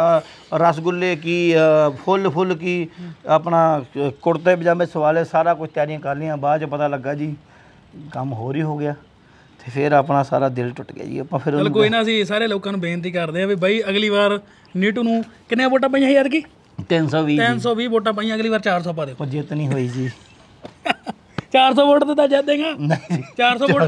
ਰਸਗੁੱਲੇ ਕੀ, ਫੁੱਲ ਕੀ, ਆਪਣਾ ਕੁੜਤੇ ਪਜਾਮੇ ਸਵਾਲੇ, ਸਾਰਾ ਕੁਝ ਤਿਆਰੀਆਂ ਕਰ ਲਈਆਂ। ਬਾਅਦ 'ਚ ਪਤਾ ਲੱਗਾ ਜੀ ਕੰਮ ਹੋਰ ਹੀ ਹੋ ਗਿਆ, ਤੇ ਫਿਰ ਆਪਣਾ ਸਾਰਾ ਦਿਲ ਟੁੱਟ ਗਿਆ ਜੀ। ਆਪਾਂ ਫਿਰ ਚਲ ਕੋਈ ਨਾ, ਅਸੀਂ ਸਾਰੇ ਲੋਕਾਂ ਨੂੰ ਬੇਨਤੀ ਕਰਦੇ ਆ ਵੀ ਬਾਈ ਅਗਲੀ ਵਾਰ ਨੀਟੂ ਨੂੰ ਕਿੰਨੀਆਂ ਵੋਟਾਂ ਪਈਆਂ ਸੀ ਐਤਕੀ? 320 ਵੋਟਾਂ ਪਈਆਂ, ਅਗਲੀ ਵਾਰ 400 ਪਾ ਦਿਓ। ਉਹ ਜਿੱਤ ਨਹੀਂ ਹੋਈ ਜੀ। 400 ਵੋਟ ਤੇ ਤਾਂ ਜਿੱਤ ਦੇਗਾ। ਨਹੀਂ ਜੀ, 400 ਵੋਟ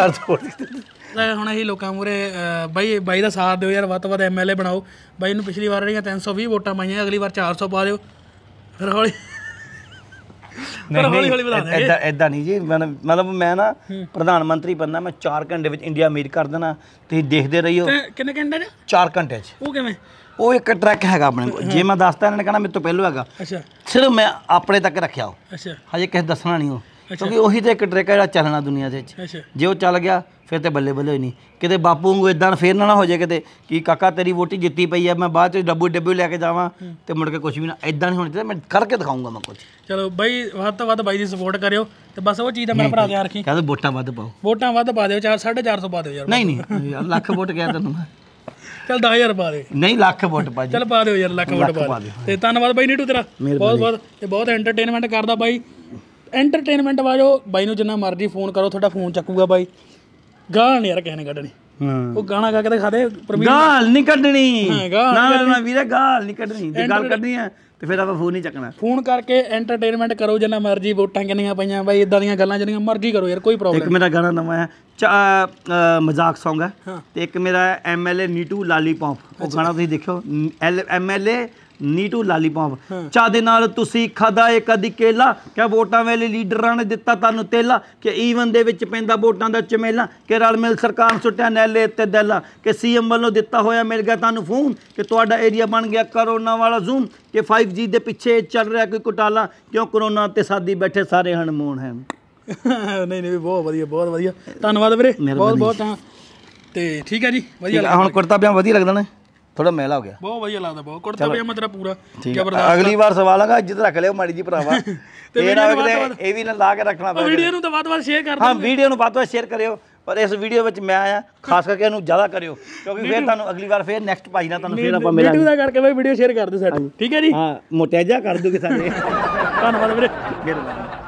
ਹੁਣ ਅਸੀਂ ਲੋਕਾਂ ਮੂਹਰੇ ਬਾਈ ਦਾ ਸਾਥ ਦਿਓ ਯਾਰ, ਵੱਧ ਤੋਂ ਵੱਧ ਐਮਐਲਏ ਬਣਾਓ। ਬਾਈ ਨੂੰ ਪਿਛਲੀ ਵਾਰ ਜਿਹੜੀਆਂ 320 ਵੋਟਾਂ ਪਾਈਆਂ, ਅਗਲੀ ਵਾਰ 400 ਪਾ ਦਿਓ। ਫਿਰ ਹੌਲੀ ਪਰ ਹੌਲੀ ਹੌਲੀ ਵਧਾ ਦੇ ਇਦਾਂ ਨਹੀਂ ਜੀ ਮਤਲਬ ਮੈਂ ਨਾ ਪ੍ਰਧਾਨ ਮੰਤਰੀ ਬਣਨਾ ਮੈਂ 4 ਘੰਟੇ ਵਿੱਚ ਇੰਡੀਆ ਅਮੀਰ ਕਰ ਦੇਣਾ ਤੁਸੀਂ ਦੇਖਦੇ ਰਹੀਓ ਕਿੰਨੇ ਘੰਟੇ ਚ 4 ਘੰਟੇ ਚ ਉਹ ਕਿਵੇਂ ਉਹ ਇੱਕ ਟਰੈਕ ਹੈਗਾ ਆਪਣੇ ਕੋਲ ਜੇ ਮੈਂ ਦੱਸਦਾ ਇਹਨਾਂ ਨੇ ਕਹਿਣਾ ਮੇਰੇ ਤੋਂ ਪਹਿਲੋਂ ਹੈਗਾ ਅੱਛਾ ਸਿਰਫ ਮੈਂ ਆਪਣੇ ਤੱਕ ਰੱਖਿਆ ਉਹ ਅੱਛਾ ਹਜੇ ਕਿਸੇ ਦੱਸਣਾ ਨਹੀਂ ਉਹ ਕਿਉਂਕਿ ਉਹੀ ਤਾਂ ਇੱਕ ਟਰੈਕ ਹੈ ਜਿਹੜਾ ਚੱਲਣਾ ਦੁਨੀਆ ਦੇ ਵਿੱਚ ਅੱਛਾ ਜੇ ਉਹ ਚੱਲ ਗਿਆ ਫਿਰ ਤੇ ਬੱਲੇ ਬੱਲੇ ਹੋਈ ਨਹੀਂ ਕਿਤੇ ਬਾਪੂ ਨੂੰ ਇਦਾਂ ਫੇਰ ਨਾ ਹੋ ਜਾਏ ਕਿਤੇ ਕਿ ਕਾਕਾ ਤੇਰੀ ਵੋਟੀ ਜਿੱਤੀ ਪਈ ਆ ਮੈਂ ਬਾਅਦ ਚ ਡੱਬੂ ਲੈ ਕੇ ਜਾਵਾਂ ਤੇ ਮੁੜ ਕੇ ਕੁਝ ਵੀ ਨਾ ਇਦਾਂ ਨਹੀਂ ਹੋਣੀ ਚਾਹੀਦਾ ਮੈਂ ਕਰਕੇ ਦਿਖਾਊਂਗਾ ਮੈਂ ਕੁਝ ਚਲੋ ਬਾਈ ਵੱਧ ਤੋਂ ਵੱਧ ਬਾਈ ਦੀ ਸਪੋਰਟ ਕਰਿਓ ਤੇ ਬਸ ਉਹ ਚੀਜ਼ ਦਾ ਮੇਰਾ ਭਰਾ ਧਿਆਨ ਰੱਖੀ ਕਹਿੰਦੇ ਵੋਟਾਂ ਵੱਧ ਪਾਓ ਵੋਟਾਂ ਵੱਧ ਪਾ ਦਿਓ 450 ਪਾ ਦਿਓ ਯਾਰ ਨਹੀਂ ਯਾਰ ਲੱਖ ਵੋਟ ਗਿਆ ਤੈਨੂੰ ਮੈਂ ਚਲ 10000 ਪਾ ਦੇ ਨਹੀਂ ਲੱਖ ਵੋਟ ਪਾ ਜੀ ਚਲ ਪਾ ਦਿਓ ਯਾਰ ਲੱਖ ਵੋਟ ਪਾ ਦਿਓ ਤੇ ਧੰਨਵਾਦ ਬਾਈ ਨੀਟੂ ਤੇਰਾ ਬਹੁਤ ਬਹੁਤ ਤੇ ਬਹੁਤ ਐਂਟਰਟੇਨਮੈਂਟ ਕਰਦਾ ਬਾਈ ਐਂਟਰਟੇਨਮੈਂਟ ਵਾਜੋ ਬਾਈ ਨੂੰ ਜਿੰਨਾ ਮਰਜ਼ੀ ਫੋਨ ਕਰੋ ਤੁਹਾਡਾ ਫੋਨ ਚੱਕੂਗਾ ਬਾਈ ਗਾਲ ਨਹੀਂ ਯਾਰ ਕਿਸੇ ਨੇ ਕੱਢਣੀ ਉਹ ਗਾਣਾ ਗਾ ਕੇ ਦਿਖਾ ਦੇ ਗਾਲ ਨਹੀਂ ਕੱਢਣੀ ਨਾ ਵੀਰੇ ਗਾਲ ਨਹੀਂ ਕੱਢਣੀ ਜੇ ਗੱਲ ਕੱਢਣੀ ਹੈ ਤੇ ਫਿਰ ਆਪਾਂ ਫੋਨ ਨਹੀਂ ਚੱਕਣਾ ਫੋਨ ਕਰਕੇ ਐਂਟਰਟੇਨਮੈਂਟ ਕਰੋ ਜਿੰਨਾ ਮਰਜ਼ੀ ਵੋਟਾਂ ਕਿੰਨੀਆਂ ਪਈਆਂ ਬਾਈ ਇਦਾਂ ਦੀਆਂ ਗੱਲਾਂ ਜਿਹੜੀਆਂ ਮਰਜ਼ੀ ਕਰੋ ਯਾਰ ਕੋਈ ਪ੍ਰੋਬਲਮ ਇੱਕ ਮੇਰਾ ਗਾਣਾ ਨਵਾਂ ਹੈ ਮਜ਼ਾਕ ਸੌਂਗ ਹੈ ਤੇ ਇੱਕ ਮੇਰਾ ਐਮਐਲਏ ਨੀਟੂ ਲਾਲੀਪੌਪ ਉਹ ਗਾਣਾ ਤੁਸੀਂ ਦੇਖਿਓ ਐਮਐਲਏ ਨੀਟੂ ਲਾਲੀਪੌਪ ਚਾਹ ਦੇ ਨਾਲ ਤੁਸੀਂ ਖਾਦਾ ਏ ਕਦੀ ਕੇਲਾ ਕਿ ਵੋਟਾਂ ਵੇਲੇ ਲੀਡਰਾਂ ਨੇ ਦਿੱਤਾ ਤੁਹਾਨੂੰ ਤੇਲਾ ਕਿ ਈਵਨ ਦੇ ਵਿੱਚ ਪੈਂਦਾ ਵੋਟਾਂ ਦਾ ਚਮੇਲਾ ਕਿ ਰਲ ਮਿਲ ਸਰਕਾਰ ਸੁੱਟਿਆ ਨੈਲੇ ਤੇ ਦੈਲਾ ਕਿ ਸੀਐਮ ਵੱਲੋਂ ਦਿੱਤਾ ਹੋਇਆ ਮਿਲ ਗਿਆ ਤੁਹਾਨੂੰ ਫੋਨ ਕਿ ਤੁਹਾਡਾ ਏਰੀਆ ਬਣ ਗਿਆ ਕਰੋਨਾ ਵਾਲਾ ਜ਼ੂਮ ਕਿ 5G ਦੇ ਪਿੱਛੇ ਚੱਲ ਰਿਹਾ ਕੋਈ ਘੁਟਾਲਾ ਕਿਉਂ ਕਰੋਨਾ ਤੇ ਸਾਦੀ ਬੈਠੇ ਸਾਰੇ ਹਣਮੂਣ ਹੈ ਨਹੀਂ ਬਹੁਤ ਵਧੀਆ ਧੰਨਵਾਦ ਵੀਰੇ ਬਹੁਤ ਤੇ ਠੀਕ ਹੈ ਜੀ ਵਧੀਆ ਹੁਣ ਕੁੜਤਾ ਪਜਾਮਾ ਵਧੀਆ ਲੱਗਦਾ ਨਾ ਥੋੜਾ ਮੈਲਾ ਹੋ ਗਿਆ ਬਹੁਤ ਵਧੀਆ ਲੱਗਦਾ ਬਹੁਤ ਕੁੜਤਾ ਪਜਾਮਾ ਤੇਰਾ ਪੂਰਾ ਜ਼ਬਰਦਸਤ ਅਗਲੀ ਵਾਰ ਸਵਾਲ ਆਗਾ ਇੱਜ਼ਤ ਰੱਖ ਲਿਓ ਮਾੜੀ ਜੀ ਭਰਾਵਾ ਤੇ ਇਹ ਵੀ ਨਾ ਲਾ ਕੇ ਰੱਖਣਾ ਪਵੇ ਵੀਡੀਓ ਨੂੰ ਤਾਂ ਵੱਧ ਸ਼ੇਅਰ ਕਰ ਦਿਓ ਹਾਂ ਵੀਡੀਓ ਨੂੰ ਵੱਧ ਸ਼ੇਅਰ ਕਰਿਓ ਪਰ ਇਸ ਵੀਡੀਓ ਵਿੱਚ ਮੈਂ ਆਇਆ ਖਾਸ ਕਰਕੇ ਇਹਨੂੰ ਜ਼ਿਆਦਾ ਕਰਿਓ ਕਿਉਂਕਿ ਫਿਰ ਤੁਹਾਨੂੰ ਅਗਲੀ ਵਾਰ ਫਿਰ ਨੈਕਸਟ ਭਾਈ ਨਾਲ ਤੁਹਾਨੂੰ ਫਿਰ ਆਪਾਂ ਮਿਲਾਂਗੇ ਵੀਡੀਓ ਦਾ ਕਰਕੇ ਬਾਈ ਵੀਡੀਓ ਸ਼ੇਅਰ ਕਰ ਦਿਓ ਸਾਡੀ ਠੀਕ ਹੈ ਜੀ ਹਾਂ ਮੋਟਿਆਜਾ ਕਰ ਦੋਗੇ ਸਾਡੇ ਧੰਨਵਾਦ ਵੀਰੇ